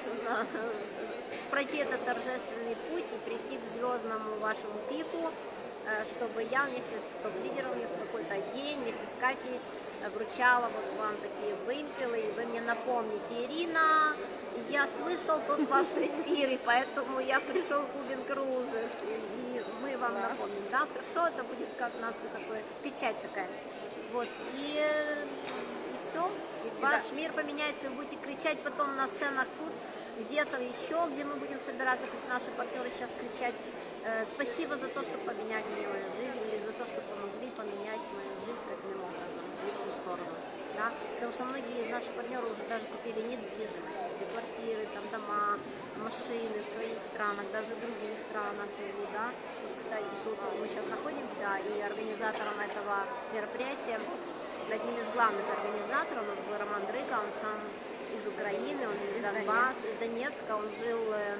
пройти этот торжественный путь и прийти к звездному вашему пику, чтобы я вместе с топ-лидерами в какой-то день, вместе с Катей вручала вот вам такие вымпелы, и вы мне напомните: Ирина, я слышал тот ваш эфир, и поэтому я пришел в Кубин Крузес, и мы вам напомним, да, хорошо, это будет как наша такая печать такая, вот, и все, ваш мир поменяется, вы будете кричать потом на сценах тут, где-то еще, где мы будем собираться, как наши партнеры сейчас кричать: спасибо за то, что поменяли мне мою жизнь, или за то, что помогли поменять мою жизнь каким образом, в лучшую сторону. Да? Потому что многие из наших партнеров уже даже купили недвижимость, себе квартиры, там, дома, машины в своих странах, даже в других странах живут. Да? Вот, кстати, тут мы сейчас находимся, и организатором этого мероприятия, одним из главных организаторов, у нас был Роман Дрыга, он сам из Украины, он из Донбасса, из Донецка, он жил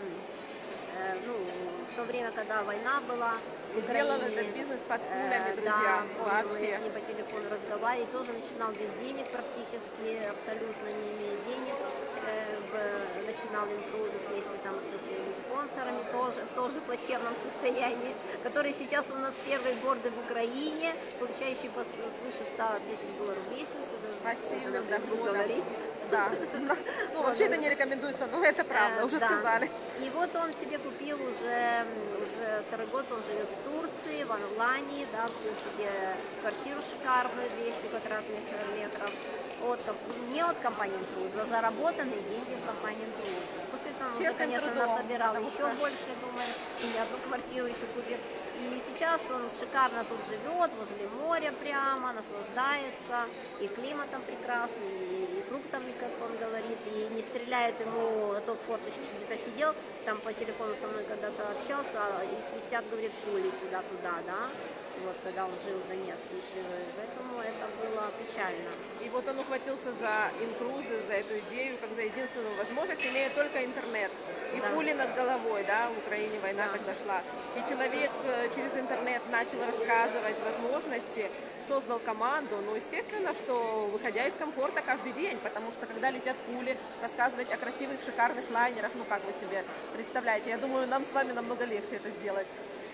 в то время, когда война была в Украине. Делал этот бизнес под пулями, друзья, да, вообще. Мы с ним по телефону разговаривали, тоже начинал без денег практически, абсолютно не имея денег. Начинал Инкрузис вместе там со своими спонсорами, тоже в тоже плачевном состоянии, который сейчас у нас первый борды в Украине, получающий свыше $110 в месяц. Пассивным доходом. Говорить. Да. Ну, вообще это не рекомендуется, но это правда, уже сказали. И вот он себе купил уже второй год, он живет в Турции, в Англии, да, купил себе квартиру шикарную, 200 квадратных метров, не от компании Инкрузис, а заработанные деньги в компании Инкрузис. После этого он уже, конечно, насобирал еще больше, думаю, и не одну квартиру еще купит. И сейчас он шикарно тут живет, возле моря прямо, наслаждается, и климатом прекрасный, и фруктами, как он говорит, и не стреляет ему, а то в форточке где-то сидел, там по телефону со мной когда-то общался, и свистят, говорит, пули сюда-туда, да, вот, когда он жил в Донецке еще, поэтому это было печально. И вот он ухватился за Инкрузис, за эту идею, как за единственную возможность, имея только интернет. И пули над головой, да, в Украине война когда шла. И человек через интернет начал рассказывать возможности, создал команду. Ну, естественно, что выходя из комфорта каждый день, потому что когда летят пули, рассказывать о красивых, шикарных лайнерах, ну, как вы себе представляете, я думаю, нам с вами намного легче это сделать.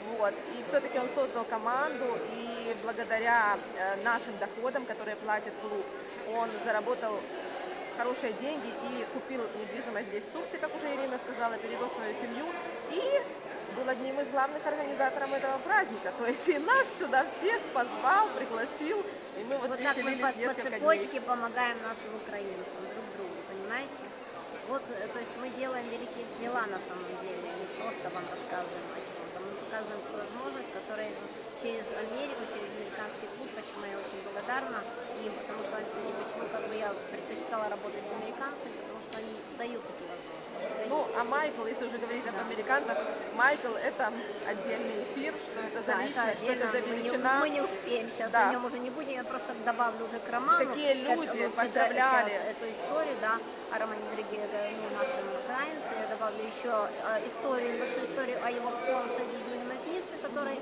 Вот. И все-таки он создал команду, и благодаря нашим доходам, которые платит клуб, он заработал хорошие деньги и купил недвижимость здесь, в Турции, как уже Ирина сказала, перевез свою семью и был одним из главных организаторов этого праздника. То есть и нас сюда всех позвал, пригласил, и мы вот так мы веселились по несколько цепочке дней. помогаем нашим украинцам друг другу, понимаете? Вот, то есть мы делаем великие дела на самом деле, не просто вам рассказываем о чем-то. Мы показываем ту возможность, которая через Америку, через американский клуб, почему я очень благодарна им, потому что они, почему как бы я предпочитала работать с американцами, потому что они дают такие возможности. Ну, а Майкл, если уже говорить об американцах, Майкл это отдельный эфир, что это за личность, что это за величина. Мы не успеем сейчас Да. о нем уже не будем, я просто добавлю уже к роману. Какие люди поздравляли. Сейчас эту историю, да, о романе «Дорогие нашим украинцы». Я добавлю еще историю, небольшую историю о его спонсоре Юлии Мазнице, который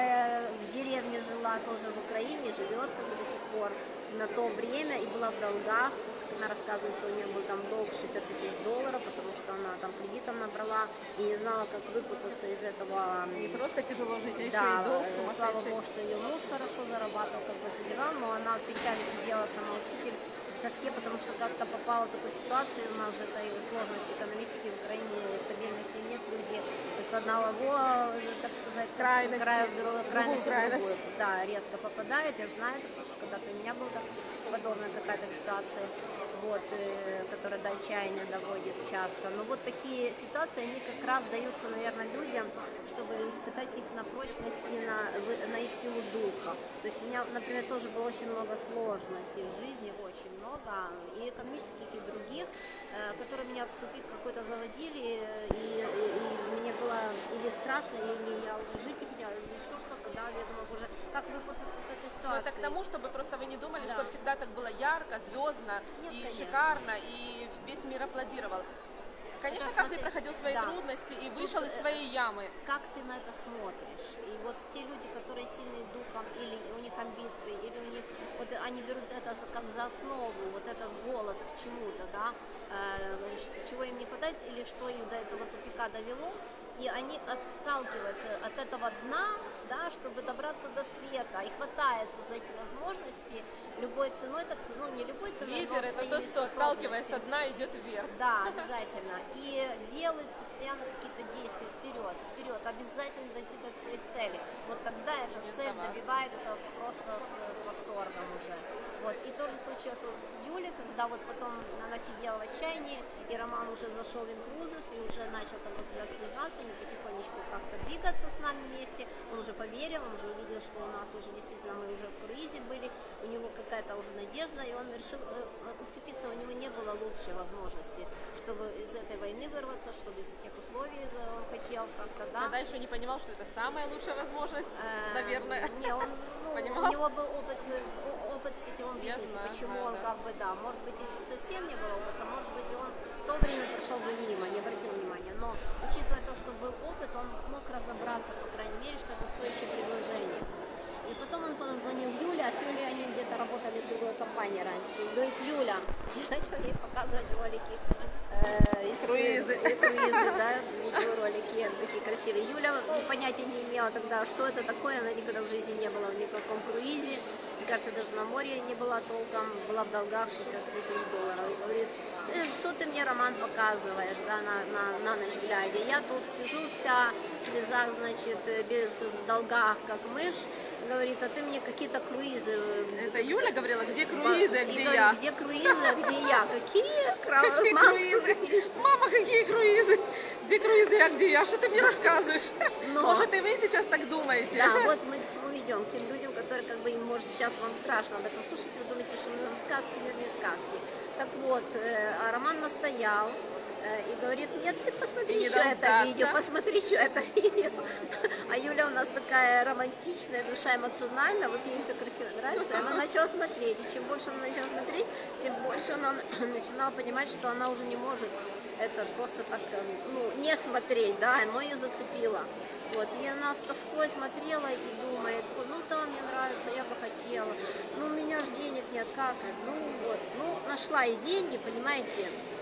в деревне жила, тоже в Украине, живет как бы до сих пор на то время и была в долгах. Она рассказывает, что у нее был там долг 60 тысяч долларов, потому что она там кредитом набрала и не знала, как выпутаться из этого. Не просто тяжело жить, а еще Да, и долг слава сумасшедший. Богу, что ее муж хорошо зарабатывал, как бы содержал, но она в печали сидела, сама учитель, в тоске, потому что как-то попала в такую ситуацию, у нас же это и сложность экономические в Украине, стабильности нет, люди с одного, так сказать, Крайности, края в другую крайность. Да, резко попадает, я знаю, потому что когда-то у меня была подобная какая-то ситуация, вот, которая до отчаяния доводит часто. Но вот такие ситуации, они как раз даются, наверное, людям, чтобы испытать их на прочность и на их силу духа. То есть у меня, например, тоже было очень много сложностей в жизни, очень много, и экономических, и других, которые меня в тупик какой-то заводили, и мне было или страшно, или я уже жить не хотела, или еще что-то, да, я думала, боже, как выпутаться с этой ситуации. Но это к тому, чтобы просто вы не думали, Да. что всегда так было ярко, звездно Нет, и конечно. шикарно, и весь мир аплодировал. Конечно, Это каждый смотри, проходил свои да. трудности и вышел Тут, из своей ямы. Как ты на это смотришь? И вот те люди, которые сильные духом, или у них амбиции, или у них, вот они берут это как за основу, вот этот голод к чему-то, да, чего им не хватает, или что их до этого тупика довело, и они отталкиваются от этого дна, да, чтобы добраться до света, и хватается за эти возможности любой ценой, так сказать, ну не любой ценой, Лидер но это своими тот, кто, отталкиваясь способностями. от дна, идет вверх. Да, обязательно. И делает постоянно какие-то действия вперед, обязательно дойти до своей цели. Вот тогда эта не цель сдаваться. добивается просто с восторгом уже. Вот. И тоже случилось вот с Юлей, когда вот потом она сидела в отчаянии, и Роман уже зашел в Инкрузес, и уже начал там разбираться, и потихонечку как-то двигаться с нами вместе. Он уже поверил, он уже увидел, что у нас уже действительно, мы уже в круизе были, у него какая-то уже надежда, и он решил уцепиться, у него не было лучшей возможности, чтобы из этой войны вырваться, чтобы из этих условий он хотел как-то, да. Тогда еще не понимал, что это самая лучшая возможность, наверное. Не, он, Понимал? у него был опыт в сетевом Я бизнесе, знаю, почему да, он да. как бы, да, может быть, если бы совсем не было опыта, может быть, он в то время прошел бы мимо, не обратил внимания, но учитывая то, что был опыт, он мог разобраться, по крайней мере, что это стоящее предложение. И потом он позвонил Юле, а с Юлей они где-то работали в другой компании раньше. И говорит, Юля, и начал ей показывать ролики Круизы. круизы, да, видеоролики такие красивые. Юля понятия не имела тогда, что это такое, она никогда в жизни не была в никаком круизе. Мне кажется, даже на море не была толком, была в долгах 60 тысяч долларов. И говорит, что ты мне, Роман, показываешь, да, на ночь глядя. Я тут сижу вся в слезах, значит, в долгах, как мышь. Говорит, а ты мне какие-то круизы. Это Юля говорила, где круизы, а И где говорит, я? где круизы, а где я? Какие Какие круизы? Мама, какие круизы? Где круизы, а где я? Что ты мне рассказываешь? Но- Может, и вы сейчас так думаете? Да, вот мы к чему ведем. К тем людям, которые, как бы, им, может, сейчас вам страшно об этом слушать, вы думаете, что мы вам сказки, нет, не сказки. Так вот, а Роман настоял и говорит, нет, ты посмотри И не еще дал это сдаться. видео, посмотри еще это видео. А Юля у нас такая романтичная, душа эмоциональная, вот ей все красиво нравится, и она начала смотреть. И чем больше она начала смотреть, тем больше она начинала понимать, что она уже не может это просто так, ну, не смотреть, да, но ее зацепило. Вот, и она с тоской смотрела и думает, ну да, мне нравится, я бы хотела, ну у меня же денег нет, как это, ну вот, ну нашла и деньги, понимаете,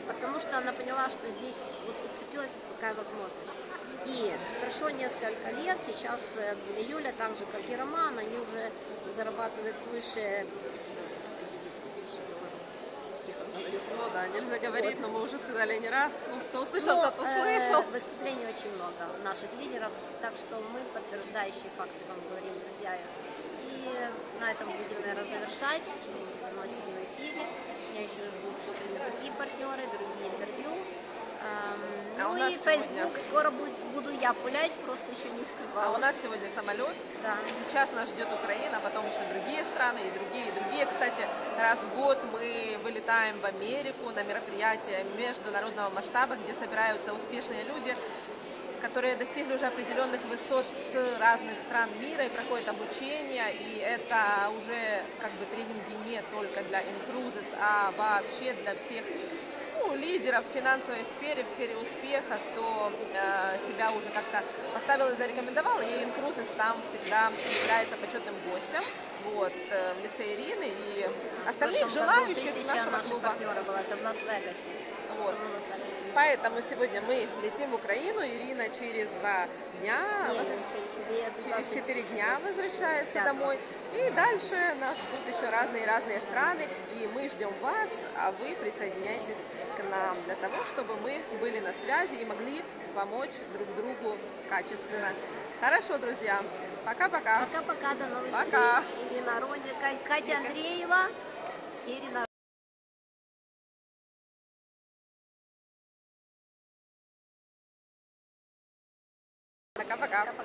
потому что она поняла, что здесь вот уцепилась такая возможность. И прошло несколько лет, сейчас Юля, так же как и Роман, они уже зарабатывают свыше 50 тысяч долларов. Тихо говорю. Ну да, нельзя говорить, Вот. но мы уже сказали не раз. Ну, кто услышал, Но, тот услышал. выступлений очень много наших лидеров, так что мы подтверждающие факты вам говорим, друзья. И на этом будем, наверное, завершать. Будем носить в эфире. У меня еще ждут сегодня другие партнеры, другие интервью. А у Ну нас и сегодня- Facebook скоро буду я пулять, просто еще не А успевала. у нас сегодня самолет. Да. Сейчас нас ждет Украина, потом еще другие страны и другие, и другие. Кстати, раз в год мы вылетаем в Америку на мероприятие международного масштаба, где собираются успешные люди, которые достигли уже определенных высот с разных стран мира и проходят обучение. И это уже как бы тренинги не только для Incruises, а вообще для всех лидеров в финансовой сфере, в сфере успеха, кто себя уже как-то поставил и зарекомендовал, и Incruises там всегда является почетным гостем, вот, в лице Ирины и остальных В прошлом году желающих 1000 нашего наших клуба. партнера было, это в Лас-Вегасе. Вот. Это в Лас-Вегасе. Поэтому сегодня мы летим в Украину, Ирина через 2 дня, через 4 дня возвращается домой. И дальше нас ждут еще разные страны, и мы ждем вас, а вы присоединяйтесь к нам для того, чтобы мы были на связи и могли помочь друг другу качественно. Хорошо, друзья. Пока-пока. Пока-пока, до новых Пока. встреч. Ирина Ронина, Катя Андреева, Ирина. Пока-пока.